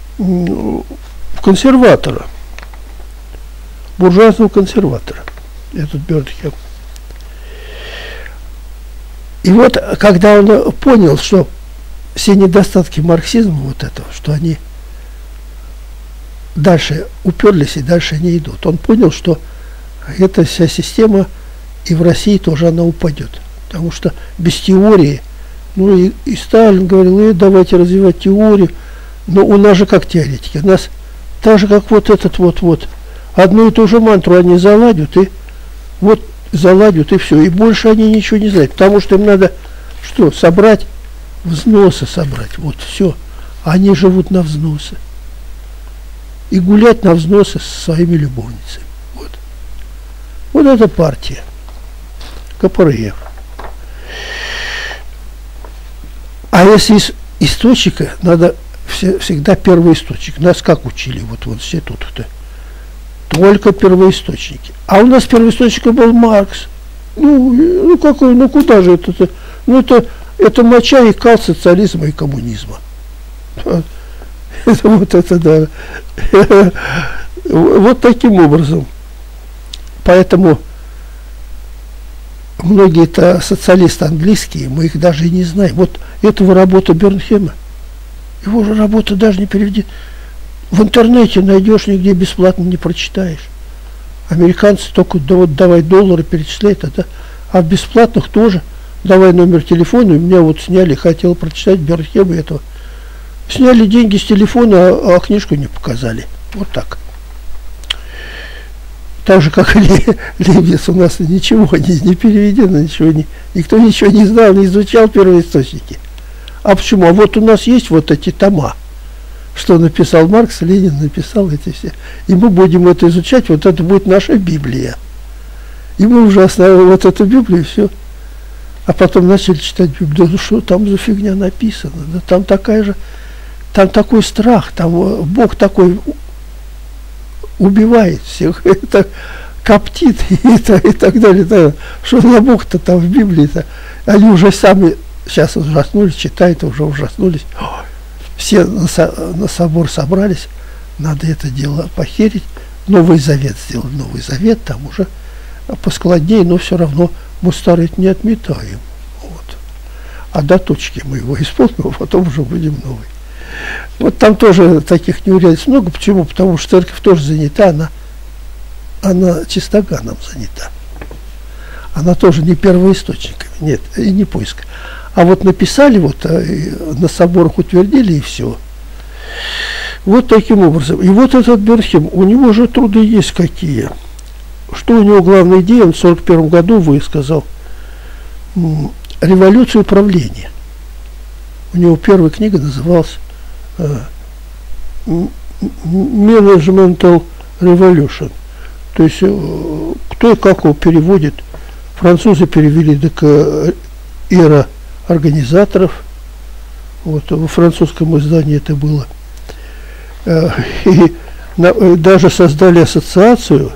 Speaker 1: в консерватора, буржуазного консерватора, этот Бернхем. И вот, когда он понял, что все недостатки марксизма вот этого, что они дальше уперлись и дальше не идут, он понял, что эта вся система и в России тоже она упадет. Потому что без теории, ну и, и Сталин говорил, э, давайте развивать теорию, но у нас же как теоретики, у нас так же, как вот этот вот-вот, одну и ту же мантру они заладят, и вот заладят, и все. И больше они ничего не знают. Потому что им надо что? Собрать, взносы собрать. Вот все. Они живут на взносы. И гулять на взносы со своими любовницами. Вот. Вот эта партия. КПРФ. А если из источника, надо все, всегда первый источник. Нас как учили вот в институте-то? Только первоисточники. А у нас первоисточником был Маркс. Ну, ну какой, ну куда же это? Ну это, это моча и кал социализма и коммунизма. Это вот это, да. Вот таким образом. Поэтому многие-то социалисты английские, мы их даже и не знаем. Вот этого работа Бернхема, его же работу даже не переведи. В интернете найдешь, нигде бесплатно не прочитаешь. Американцы только да, вот, давай доллары перечисляют, это, а в бесплатных тоже. Давай номер телефона, у меня вот сняли, хотел прочитать Бернхема этого. Сняли деньги с телефона, а, а книжку не показали. Вот так. Так же, как и Лейбниц, у нас ничего не, не переведено, ничего не, никто ничего не знал, не изучал первоисточники. А почему? А вот у нас есть вот эти тома. Что написал Маркс, Ленин написал эти все. И мы будем это изучать, вот это будет наша Библия. И мы уже оставили вот эту Библию, все. А потом начали читать Библию. Ну что там за фигня написана? Да там такая же, там такой страх, там Бог такой убивает всех, это коптит и, и так далее. Да. Что за Бог-то там в Библии-то? Они уже сами сейчас ужаснулись, читают, уже ужаснулись. Все на, со, на собор собрались, надо это дело похерить, Новый Завет сделать, Новый Завет, там уже поскладнее, но все равно мы старый не отметаем. Вот. а до точки мы его исполним, а потом уже будем новый. Вот там тоже таких неурядиц много. Почему? Потому что церковь тоже занята, она, она чистоганом занята. Она тоже не первоисточниками, нет, и не поиск. А вот написали, вот на соборах утвердили, и все. Вот таким образом. И вот этот Бернхейм, у него же труды есть какие. Что у него главная идея? Он в сорок первом году высказал революцию управления. У него первая книга называлась Management Revolution. То есть кто и как его переводит. Французы перевели так эра организаторов. Вот во французском издании это было. И на, даже создали ассоциацию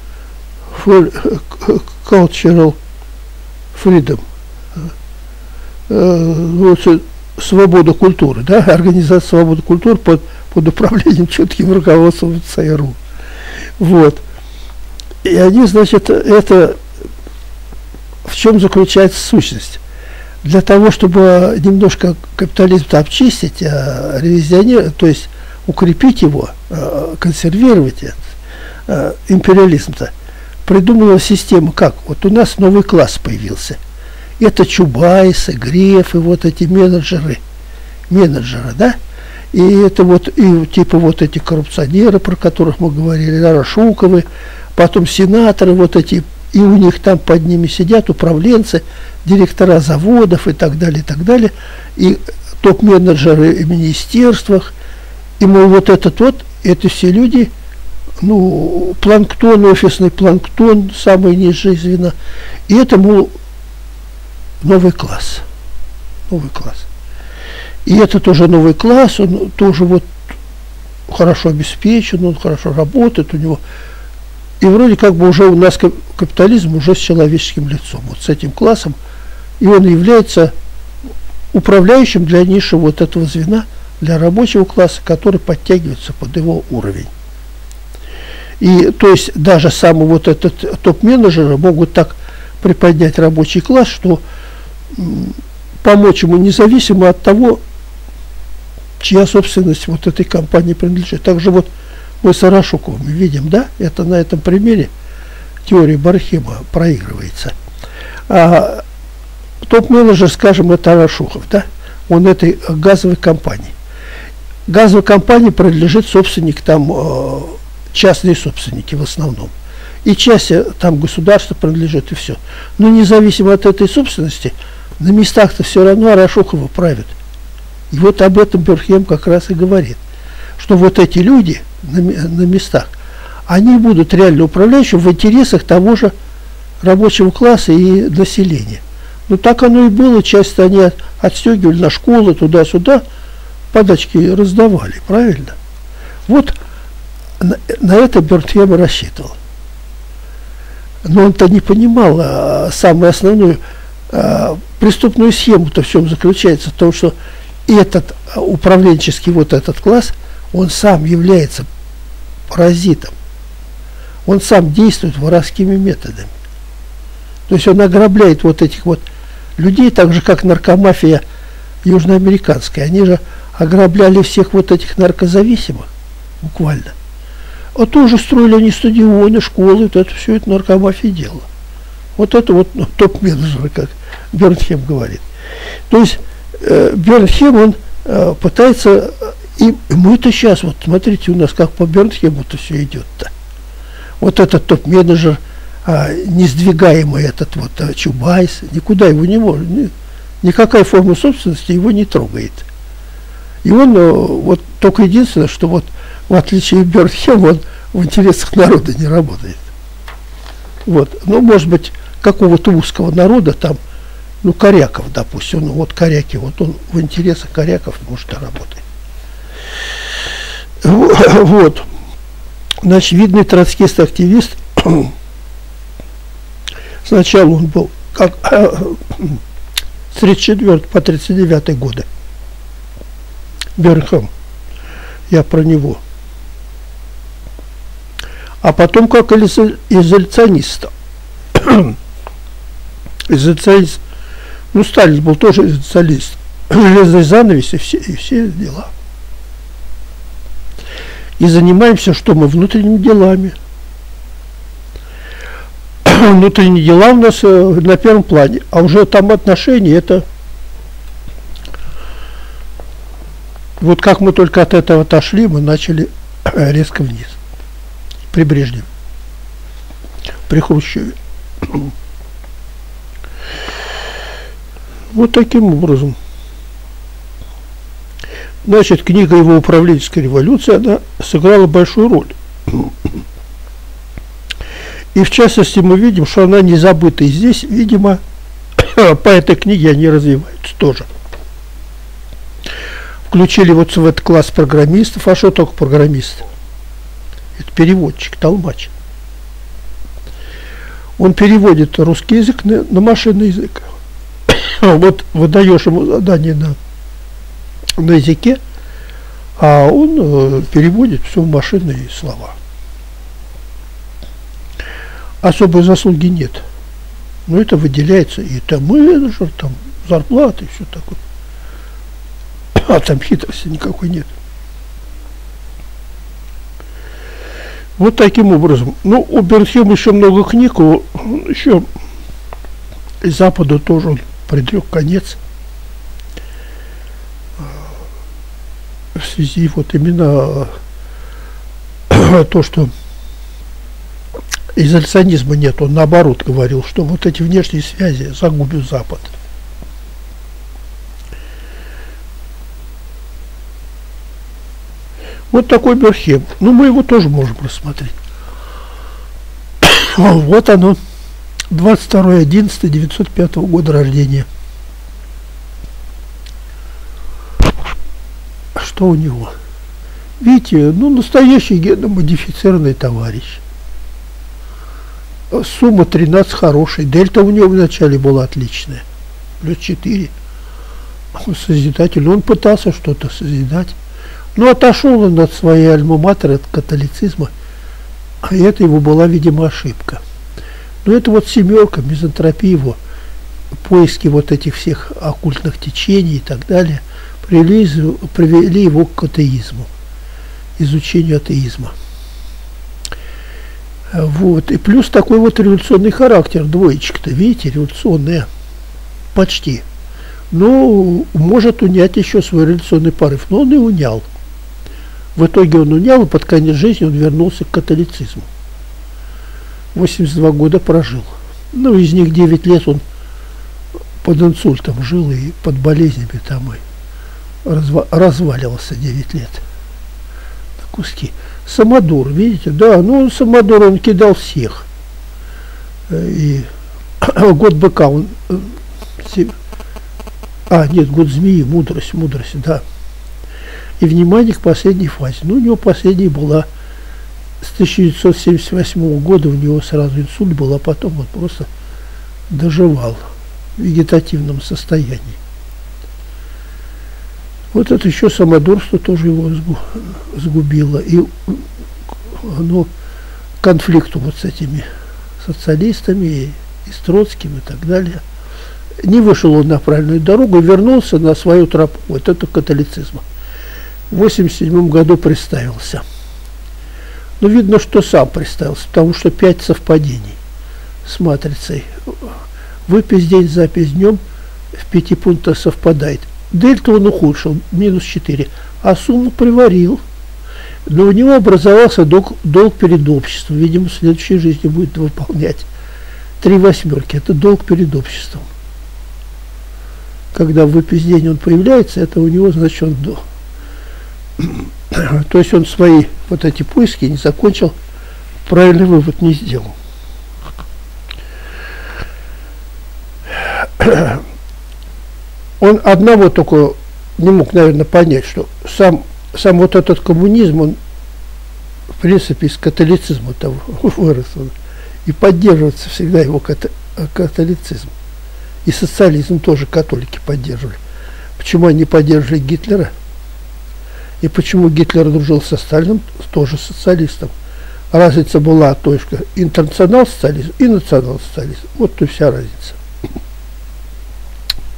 Speaker 1: Cultural Freedom. Вот, свобода культуры, да, организация свободы культуры под, под управлением четким руководством ЦРУ. Вот. И они, значит, это в чем заключается сущность? Для того, чтобы немножко капитализм-то обчистить, а ревизионер, то есть укрепить его, консервировать это, империализм-то, придумала система как? Вот у нас новый класс появился. Это Чубайсы, Грефы, вот эти менеджеры, менеджеры, да? И это вот, и типа вот эти коррупционеры, про которых мы говорили, Рашуковы, потом сенаторы вот эти, и у них там под ними сидят управленцы, директора заводов и так далее, и так далее, и топ-менеджеры в министерствах, и мол, вот этот вот, это все люди, ну, планктон, офисный планктон, самое низшее звено, и это, мол, новый класс, новый класс. И это тоже новый класс, он тоже вот хорошо обеспечен, он хорошо работает, у него, и вроде как бы уже у нас капитализм уже с человеческим лицом, вот с этим классом, и он является управляющим для низшего вот этого звена, для рабочего класса, который подтягивается под его уровень. И то есть даже самый вот этот топ-менеджеры могут так приподнять рабочий класс, что помочь ему независимо от того, чья собственность вот этой компании принадлежит. Также вот мы с Арашуковым видим, да, это на этом примере теория Бернхейма проигрывается. А топ-менеджер, скажем, это Арашуков, да, он этой газовой компании. Газовой компании принадлежит собственник, там частные собственники в основном. И часть там государства принадлежит, и все. Но независимо от этой собственности, на местах-то все равно Арашукова правят. И вот об этом Бернхейм как раз и говорит, что вот эти люди на, на местах, они будут реально управляющими в интересах того же рабочего класса и населения. Ну так оно и было, часто они от, отстегивали на школы, туда-сюда, подачки раздавали, правильно? Вот на, на это Бернхейм рассчитывал. Но он-то не понимал а, самую основную а, преступную схему-то в чем заключается, в том, что этот управленческий вот этот класс, он сам является паразитом. Он сам действует воровскими методами. То есть он ограбляет вот этих вот людей, так же, как наркомафия южноамериканская. Они же ограбляли всех вот этих наркозависимых, буквально. А тоже строили они стадионы, школы, вот это все это наркомафия делала. Вот это вот ну, топ-менеджеры, как Бернхейм говорит. То есть э, Бернхейм, он э, пытается, и мы-то сейчас, вот смотрите, у нас как по Бернхейму-то все идет-то. Вот этот топ-менеджер, а, несдвигаемый этот вот а, Чубайс, никуда его не может, ни, никакая форма собственности его не трогает. И он а, вот только единственное, что вот в отличие от Бернхейма, он в интересах народа не работает. Вот. Ну, может быть, какого-то узкого народа, там, ну, коряков, допустим, ну, вот коряки, вот он в интересах коряков, может, и работает. Вот. Значит, видный троцкист-активист, сначала он был как с тридцать четвёртого по тридцать девятый годы. Бернхейм, я про него. А потом как изоляционист. Изоляционист. Ну, Сталин был тоже социалист. Железный занавес и все, и все дела. И занимаемся, что мы, внутренними делами. Внутренние дела у нас э, на первом плане, а уже там отношения, это вот как мы только от этого отошли, мы начали резко вниз. При Брежневе, при Хрущеве. Вот таким образом. Значит, книга его «Управленческая революция», она сыграла большую роль. И в частности мы видим, что она не забыта. И здесь, видимо, по этой книге они развиваются тоже. Включили вот в этот класс программистов. А что только программисты? Это переводчик, толмач. Он переводит русский язык на, на машинный язык. Вот выдаешь ему задание на, на языке, а он э, переводит все в машинные слова. Особой заслуги нет. Но это выделяется и там менеджер, там зарплаты, и все такое. А там хитрости никакой нет. Вот таким образом. Ну, у Бернхейма еще много книг, у, еще из Запада тоже он предрек конец. В связи вот именно то, что изоляционизма нет, он наоборот говорил, что вот эти внешние связи загубят Запад. Вот такой Бернхейм. Ну, мы его тоже можем рассмотреть. Вот оно, двадцать второе одиннадцатое девятьсот пятого года рождения. Что у него? Видите, ну, настоящий генно-модифицированный товарищ. Сумма тринадцать хорошая. Дельта у него вначале была отличная. Плюс четыре. Созидатель. Он пытался что-то созидать. Но отошел он от своей альма-матер, от католицизма. А это его была, видимо, ошибка. Но это вот семерка, мизантропия его, поиски вот этих всех оккультных течений и так далее, привели, привели его к атеизму, изучению атеизма. Вот. И плюс такой вот революционный характер, двоечка-то, видите, революционная, почти. Но может унять еще свой революционный порыв, но он и унял. В итоге он унял, и под конец жизни он вернулся к католицизму. восемьдесят два года прожил. Ну, из них девять лет он под инсультом жил и под болезнями там и разва разваливался девять лет. На куски. Самодур, видите? Да, ну, Самодур, он кидал всех. И год быка он... А, нет, год змеи, мудрость, мудрость, да. И внимание к последней фазе. Ну, у него последняя была с тысяча девятьсот семьдесят восьмого года, у него сразу инсульт был, а потом он просто доживал в вегетативном состоянии. Вот это еще самодурство тоже его сгубило. И ну, конфликту вот с этими социалистами и, и с Троцким и так далее. Не вышел он на правильную дорогу и вернулся на свою тропу. Вот это католицизм. В восемьдесят седьмом году представился. Но видно, что сам представился, потому что пять совпадений с матрицей. Выпись день, запись днем в пяти пунктах совпадает. Дельту он ухудшил, минус четыре, а сумму приварил. Но у него образовался долг, долг перед обществом. Видимо, в следующей жизни будет выполнять. Три восьмерки – это долг перед обществом. Когда в выпись день он появляется, это у него, значит, он до. То есть он свои вот эти поиски не закончил, правильный вывод не сделал. Он одного только не мог, наверное, понять, что сам, сам вот этот коммунизм, он в принципе из католицизма того вырос. Он, и поддерживается всегда его ката католицизм. И социализм тоже католики поддерживали. Почему они поддерживали Гитлера? И почему Гитлер дружил со Сталиным, тоже социалистом? Разница была только интернационал-социализм и национал-социализм. Вот и вся разница.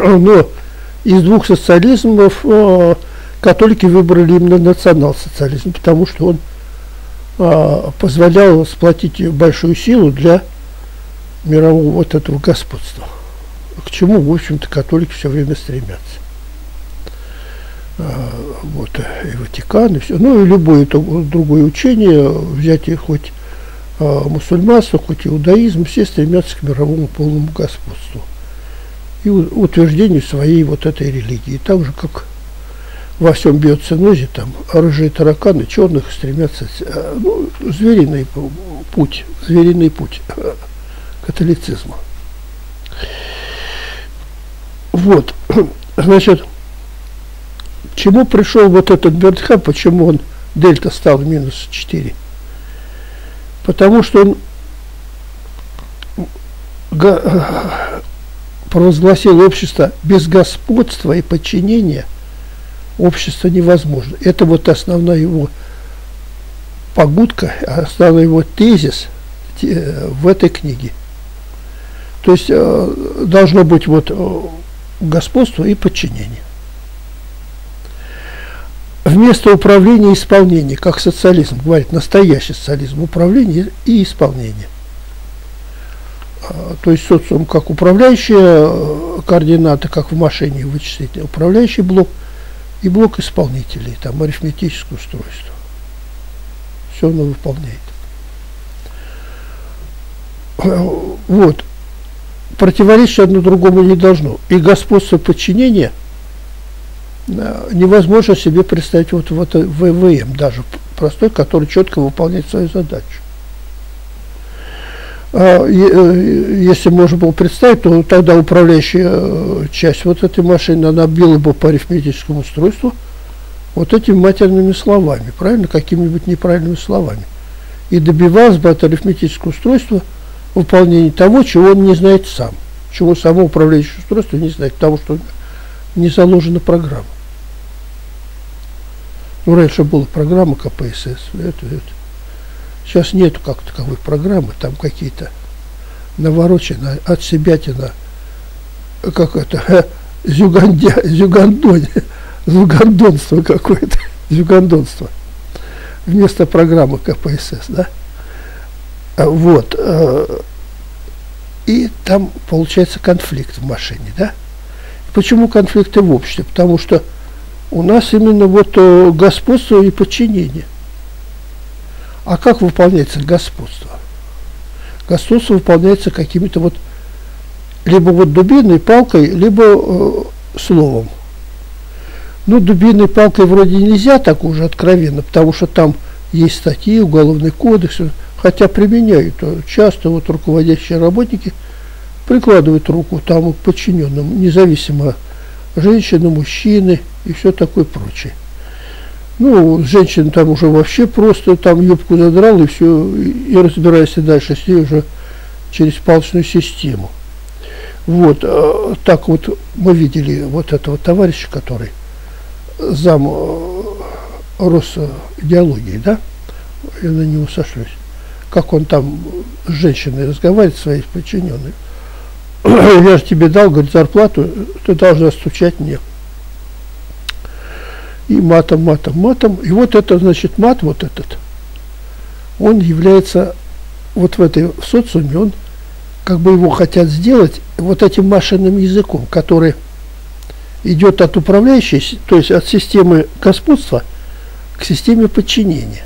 Speaker 1: Но из двух социализмов э, католики выбрали именно национал-социализм, потому что он э, позволял сплотить большую силу для мирового вот этого господства, к чему, в общем-то, католики все время стремятся. Э, вот, и Ватикан, и все. Ну, и любое другое учение, взять и хоть э, мусульманство, хоть иудаизм, все стремятся к мировому полному господству и утверждению своей вот этой религии. Так же, как во всем биоценозе, там рыжие тараканы, черных стремятся, ну, звериный путь, звериный путь католицизма. Вот, значит, к чему пришел вот этот Бертхам, почему он, дельта стал минус четыре? Потому что он провозгласил общество без господства и подчинения, общество невозможно. Это вот основная его погудка, основной его тезис в этой книге. То есть должно быть вот господство и подчинение. Вместо управления и исполнения, как социализм говорит, настоящий социализм, управление и исполнение. То есть социум как управляющая координата, как в машине вычислительный управляющий блок, и блок исполнителей, там арифметическое устройство. Все оно выполняет. Вот. Противоречить одно другому не должно. И господство подчинения невозможно себе представить вот в ВВМ, даже простой, который четко выполняет свою задачу. Если можно было представить, то тогда управляющая часть вот этой машины, она била бы по арифметическому устройству вот этими матерными словами, правильно, какими-нибудь неправильными словами. И добивалась бы от арифметического устройства выполнения того, чего он не знает сам, чего само управляющее устройство не знает, потому что не заложена программа. Ну, раньше была программа ка пэ эс эс, это, это. Сейчас нету как таковой программы, там какие-то навороченные от себятина, как это, зюгандя, зюгандон, зюгандонство какое-то, зюгандонство, вместо программы ка пэ эс эс, да? Вот. И там получается конфликт в машине, да? Почему конфликты в обществе? Потому что у нас именно вот господство и подчинение. А как выполняется господство? Господство выполняется какими-то вот либо вот дубиной, палкой, либо э, словом. Ну, дубиной, палкой вроде нельзя так уже откровенно, потому что там есть статьи, уголовный кодекс, хотя применяют. Часто вот руководящие работники прикладывают руку там к подчиненным, независимо женщины, мужчины и все такое прочее. Ну, женщина там уже вообще просто там юбку задрал и все, и разбирайся дальше с ней уже через палочную систему. Вот, э, так вот мы видели вот этого товарища, который зам э, Росидеологии, да, я на него сошлюсь, как он там с женщиной разговаривает, своей подчиненной. Я же тебе дал, говорит, зарплату, ты должна стучать мне. И матом, матом, матом. И вот это, значит, мат вот этот, он является вот в этой в социуме, он как бы его хотят сделать вот этим машинным языком, который идет от управляющей, то есть от системы господства к системе подчинения.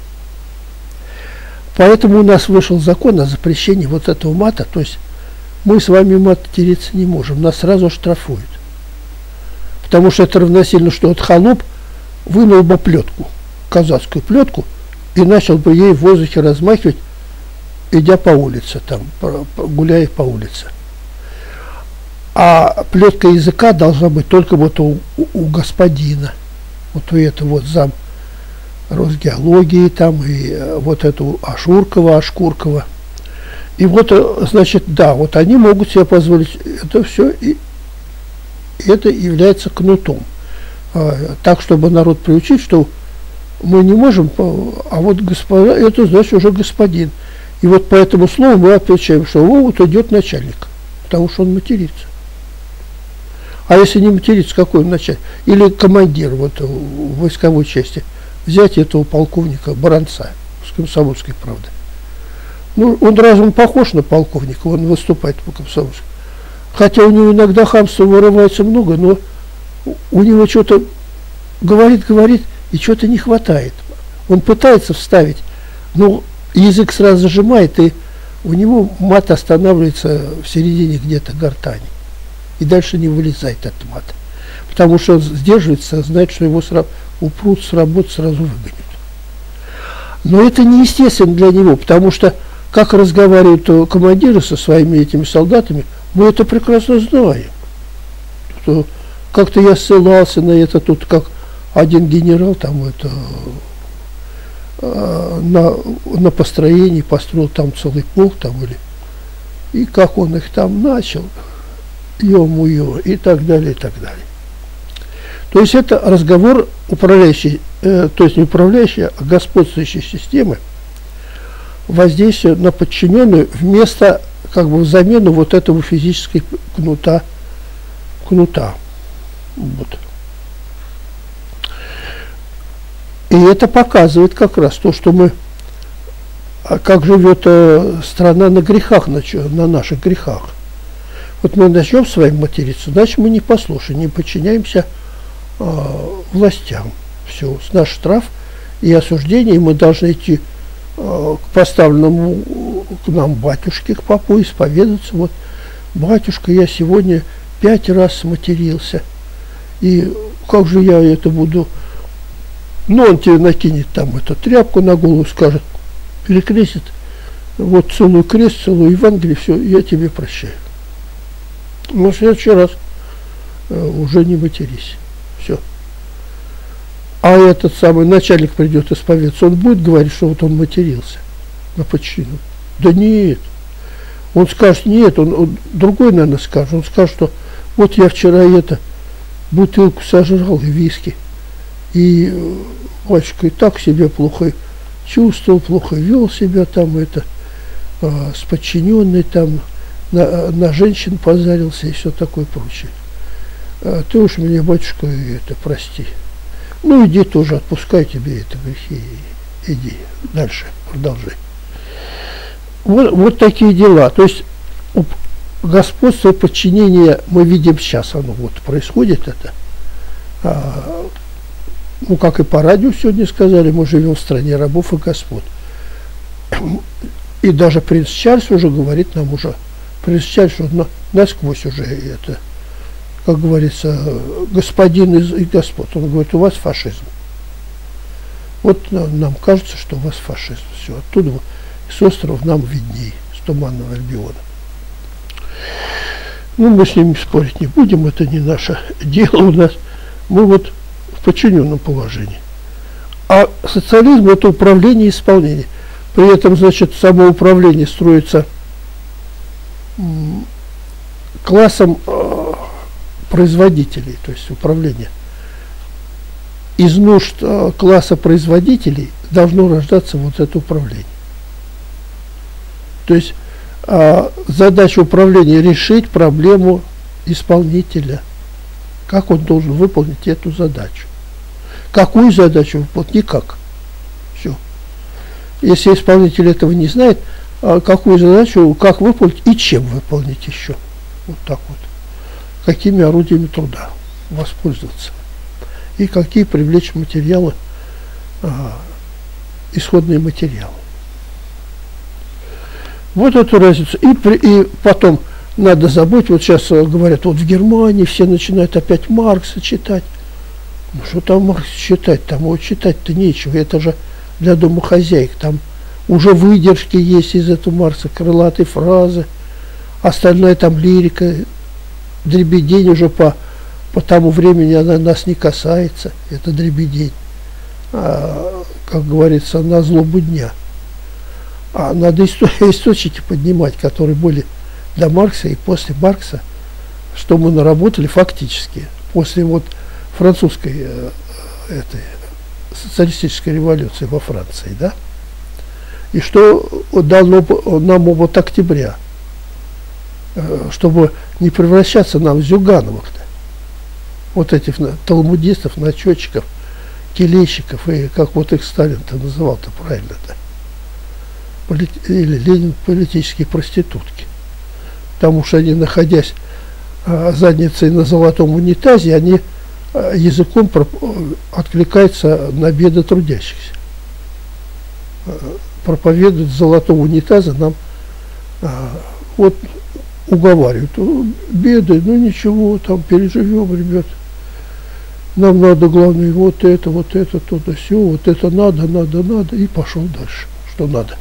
Speaker 1: Поэтому у нас вышел закон о запрещении вот этого мата, то есть мы с вами материться не можем, нас сразу штрафуют. Потому что это равносильно, что от холоп вынул бы плетку, казацкую плетку, и начал бы ей в воздухе размахивать, идя по улице, там, гуляя по улице. А плетка языка должна быть только вот у, у, у господина. Вот у этого вот зам Росгеологии, там, и вот это у Ашуркова, Ашкуркова. И вот, значит, да, вот они могут себе позволить это все, и это является кнутом. А, так, чтобы народ приучить, что мы не можем, а вот господа, это значит уже господин. И вот по этому слову мы отвечаем, что вот идет начальник, потому что он матерится. А если не материться, какой он начальник? Или командир вот, в войсковой части. Взять этого полковника Баранца с «Комсомольской правды». Ну, он разве он похож на полковника, он выступает по «Комсомольской». Хотя у него иногда хамства вырывается много, но у него что-то говорит, говорит, и что-то не хватает. Он пытается вставить, но язык сразу зажимает, и у него мат останавливается в середине где-то гортани. И дальше не вылезает этот мат. Потому что он сдерживается, знает, что его сразу упрут с работы, сразу выгонят. Но это неестественно для него, потому что, как разговаривают командиры со своими этими солдатами, мы это прекрасно знаем. Как-то я ссылался на это, тут как один генерал там это на, на построении построил там целый полк там или и как он их там начал, ё-моё, и так далее, и так далее. То есть это разговор управляющей, э, то есть не управляющей, а господствующей системы, воздействие на подчиненную вместо, как бы, замену вот этого физического кнута, кнута. Вот. И это показывает как раз то, что мы, как живет э, страна на грехах, на, на наших грехах. Вот мы начнем с вами материться, значит мы не послушаем, не подчиняемся э, властям. Все, с наш штраф и осуждение, и мы должны идти э, к поставленному к нам батюшке, к попу, исповедаться. Вот, батюшка, я сегодня пять раз сматерился, и как же я это буду... Ну, он тебе накинет там эту тряпку на голову, скажет, перекрестит, вот целую крест, целую Евангелие, все, я тебе прощаю. Но в следующий раз э, уже не матерись. Все. А этот самый начальник придет исповедаться, он будет говорить, что вот он матерился на подчину? Да нет. Он скажет, нет, он, он другой, наверное, скажет. Он скажет, что вот я вчера это бутылку сожрал и виски. И мальчик и так себя плохо чувствовал, плохо вел себя там, это, а, с подчиненной там, на, на женщин позарился и все такое прочее. А, ты уж меня, батюшка, это, прости. Ну, иди тоже, отпускай тебе это грехи, иди, дальше, продолжай. Вот, вот такие дела. То есть господство, подчинение мы видим сейчас, оно вот происходит это. А, ну, как и по радио сегодня сказали, мы живем в стране рабов и господ. И даже принц Чарльз уже говорит нам уже, принц Чарльз на, насквозь уже это, как говорится, господин из, и господ. Он говорит, у вас фашизм. Вот нам кажется, что у вас фашизм. Все, оттуда с острова нам видней, с туманного Альбиона. Ну, мы с ними спорить не будем, это не наше дело у нас. Мы вот в подчиненном положении. А социализм – это управление и исполнение. При этом, значит, самоуправление строится классом э, производителей, то есть управление. Из нужд э, класса производителей должно рождаться вот это управление. То есть э, задача управления – решить проблему исполнителя. Как он должен выполнить эту задачу? Какую задачу выполнить? Никак. Все. Если исполнитель этого не знает, какую задачу, как выполнить и чем выполнить еще. Вот так вот. Какими орудиями труда воспользоваться. И какие привлечь материалы, а, исходные материалы. Вот эту разницу. И, при, и потом надо забыть, вот сейчас говорят, вот в Германии все начинают опять Маркса читать. Ну что там Маркс читать? Там его читать-то нечего. Это же для домохозяек. Там уже выдержки есть из этого Маркса, крылатые фразы. Остальная там лирика, дребедень уже по, по тому времени она нас не касается. Это дребедень. А, как говорится, на злобу дня. А надо источники поднимать, которые были до Маркса и после Маркса, что мы наработали фактически после вот французской э, этой социалистической революции во Франции, да, и что дало нам вот октября, э, чтобы не превращаться нам в Зюгановых-то, вот этих талмудистов, начетчиков, келейщиков, и как вот их Сталин-то называл-то правильно-то, Полит... или Ленин, политические проститутки. Потому что они, находясь а, задницей на золотом унитазе, они а, языком про... откликаются на беды трудящихся. А, проповедуют с золотого унитаза нам а, вот уговаривают, беды, ну ничего, там переживем, ребят. Нам надо, главное, вот это, вот это, то да сё, вот это надо, надо, надо, и пошел дальше, что надо.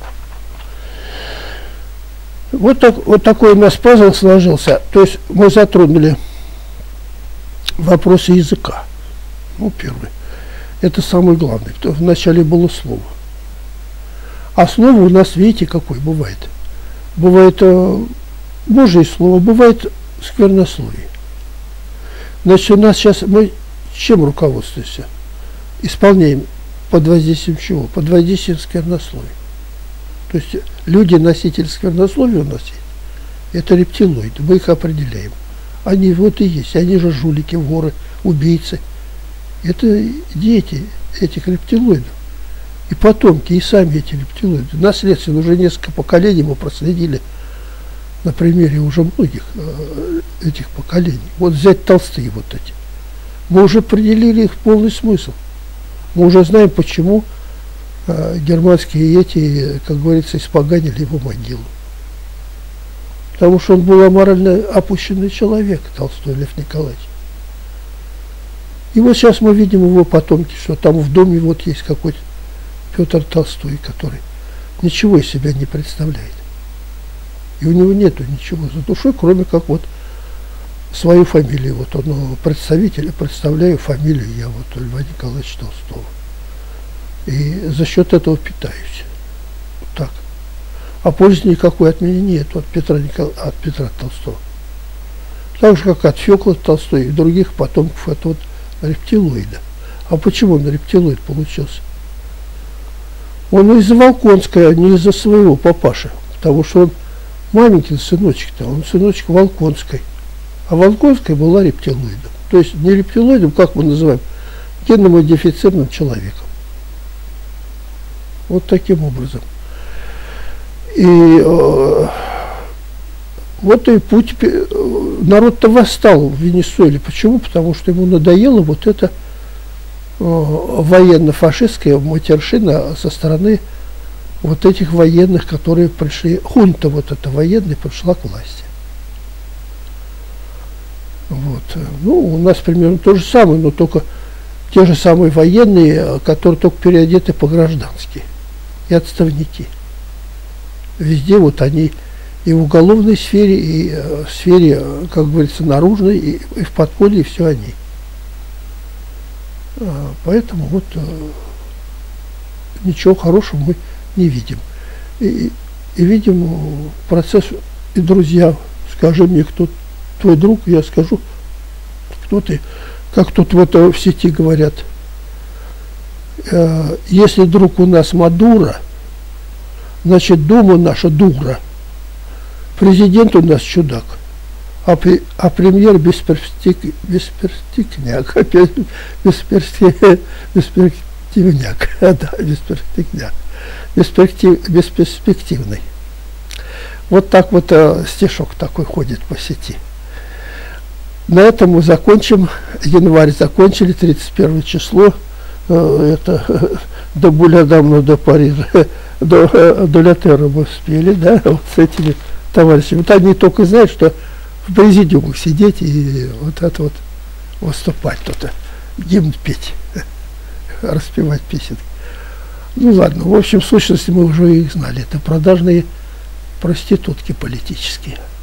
Speaker 1: Вот, так, вот такой у нас пазл сложился. То есть мы затронули вопросы языка. Ну, первый. Это самое главное. Вначале было слово. А слово у нас, видите, какое бывает. Бывает э, Божье слово, бывает сквернословие. Значит, у нас сейчас мы чем руководствуемся? Исполняем под воздействием чего? Под воздействием сквернословия. То есть люди, носители сквернословия у нас есть. Это рептилоиды, мы их определяем. Они вот и есть, они же жулики, воры, убийцы. Это дети этих рептилоидов. И потомки, и сами эти рептилоиды. Наследственно уже несколько поколений мы проследили на примере уже многих э, этих поколений. Вот взять толстые вот эти. Мы уже определили их полный смысл. Мы уже знаем, почему э, германские эти, как говорится, испоганили его могилу. Потому что он был аморально опущенный человек, Толстой Лев Николаевич. И вот сейчас мы видим его потомки, что там в доме вот есть какой-то Петр Толстой, который ничего из себя не представляет. И у него нету ничего за душой, кроме как вот свою фамилию. Вот он представитель, представляю фамилию я вот Льва Николаевича Толстого. И за счет этого питаюсь. Вот так. А пользы никакой от меня нет от Петра, Никол... от Петра Толстого. Так же, как от Фёкла Толстой и других потомков от вот рептилоида. А почему он рептилоид получился? Он из-за Волконской, а не из-за своего папаши. Потому что он маменькин сыночек-то, он сыночек Волконской. А Волконская была рептилоидом. То есть не рептилоидом, как мы называем, генно-модифицированным человеком. Вот таким образом. И э, вот и путь, народ-то восстал в Венесуэле. Почему? Потому что ему надоело вот это э, военно-фашистская матершина со стороны вот этих военных, которые пришли, хунта вот эта военная пришла к власти. Вот. Ну, у нас примерно то же самое, но только те же самые военные, которые только переодеты по-граждански, и отставники. Везде вот они и в уголовной сфере, и в сфере, как говорится, наружной, и, и в подполье все они. А, поэтому вот ничего хорошего мы не видим. И, и видим процесс, и друзья, скажи мне, кто твой друг, я скажу, кто ты, как тут в, это, в сети говорят. Э, если друг у нас Мадуро, значит, Дума наша дура. Президент у нас чудак. А, при, а премьер бесперспектив, бесперспективняк. Бесперспектив, бесперспективняк. Да, бесперспективняк. Бесперспектив, бесперспективный. Вот так вот э, стишок такой ходит по сети. На этом мы закончим. Январь закончили, тридцать первое число. Э, это э, до Булядамна, до Парижа. До, до Лятера мы успели, да, вот с этими товарищами. Вот они только знают, что в президиумах сидеть и вот это вот выступать, тут гимн петь, распевать песенки. Ну ладно, в общем, в сущности мы уже их знали. Это продажные проститутки политические.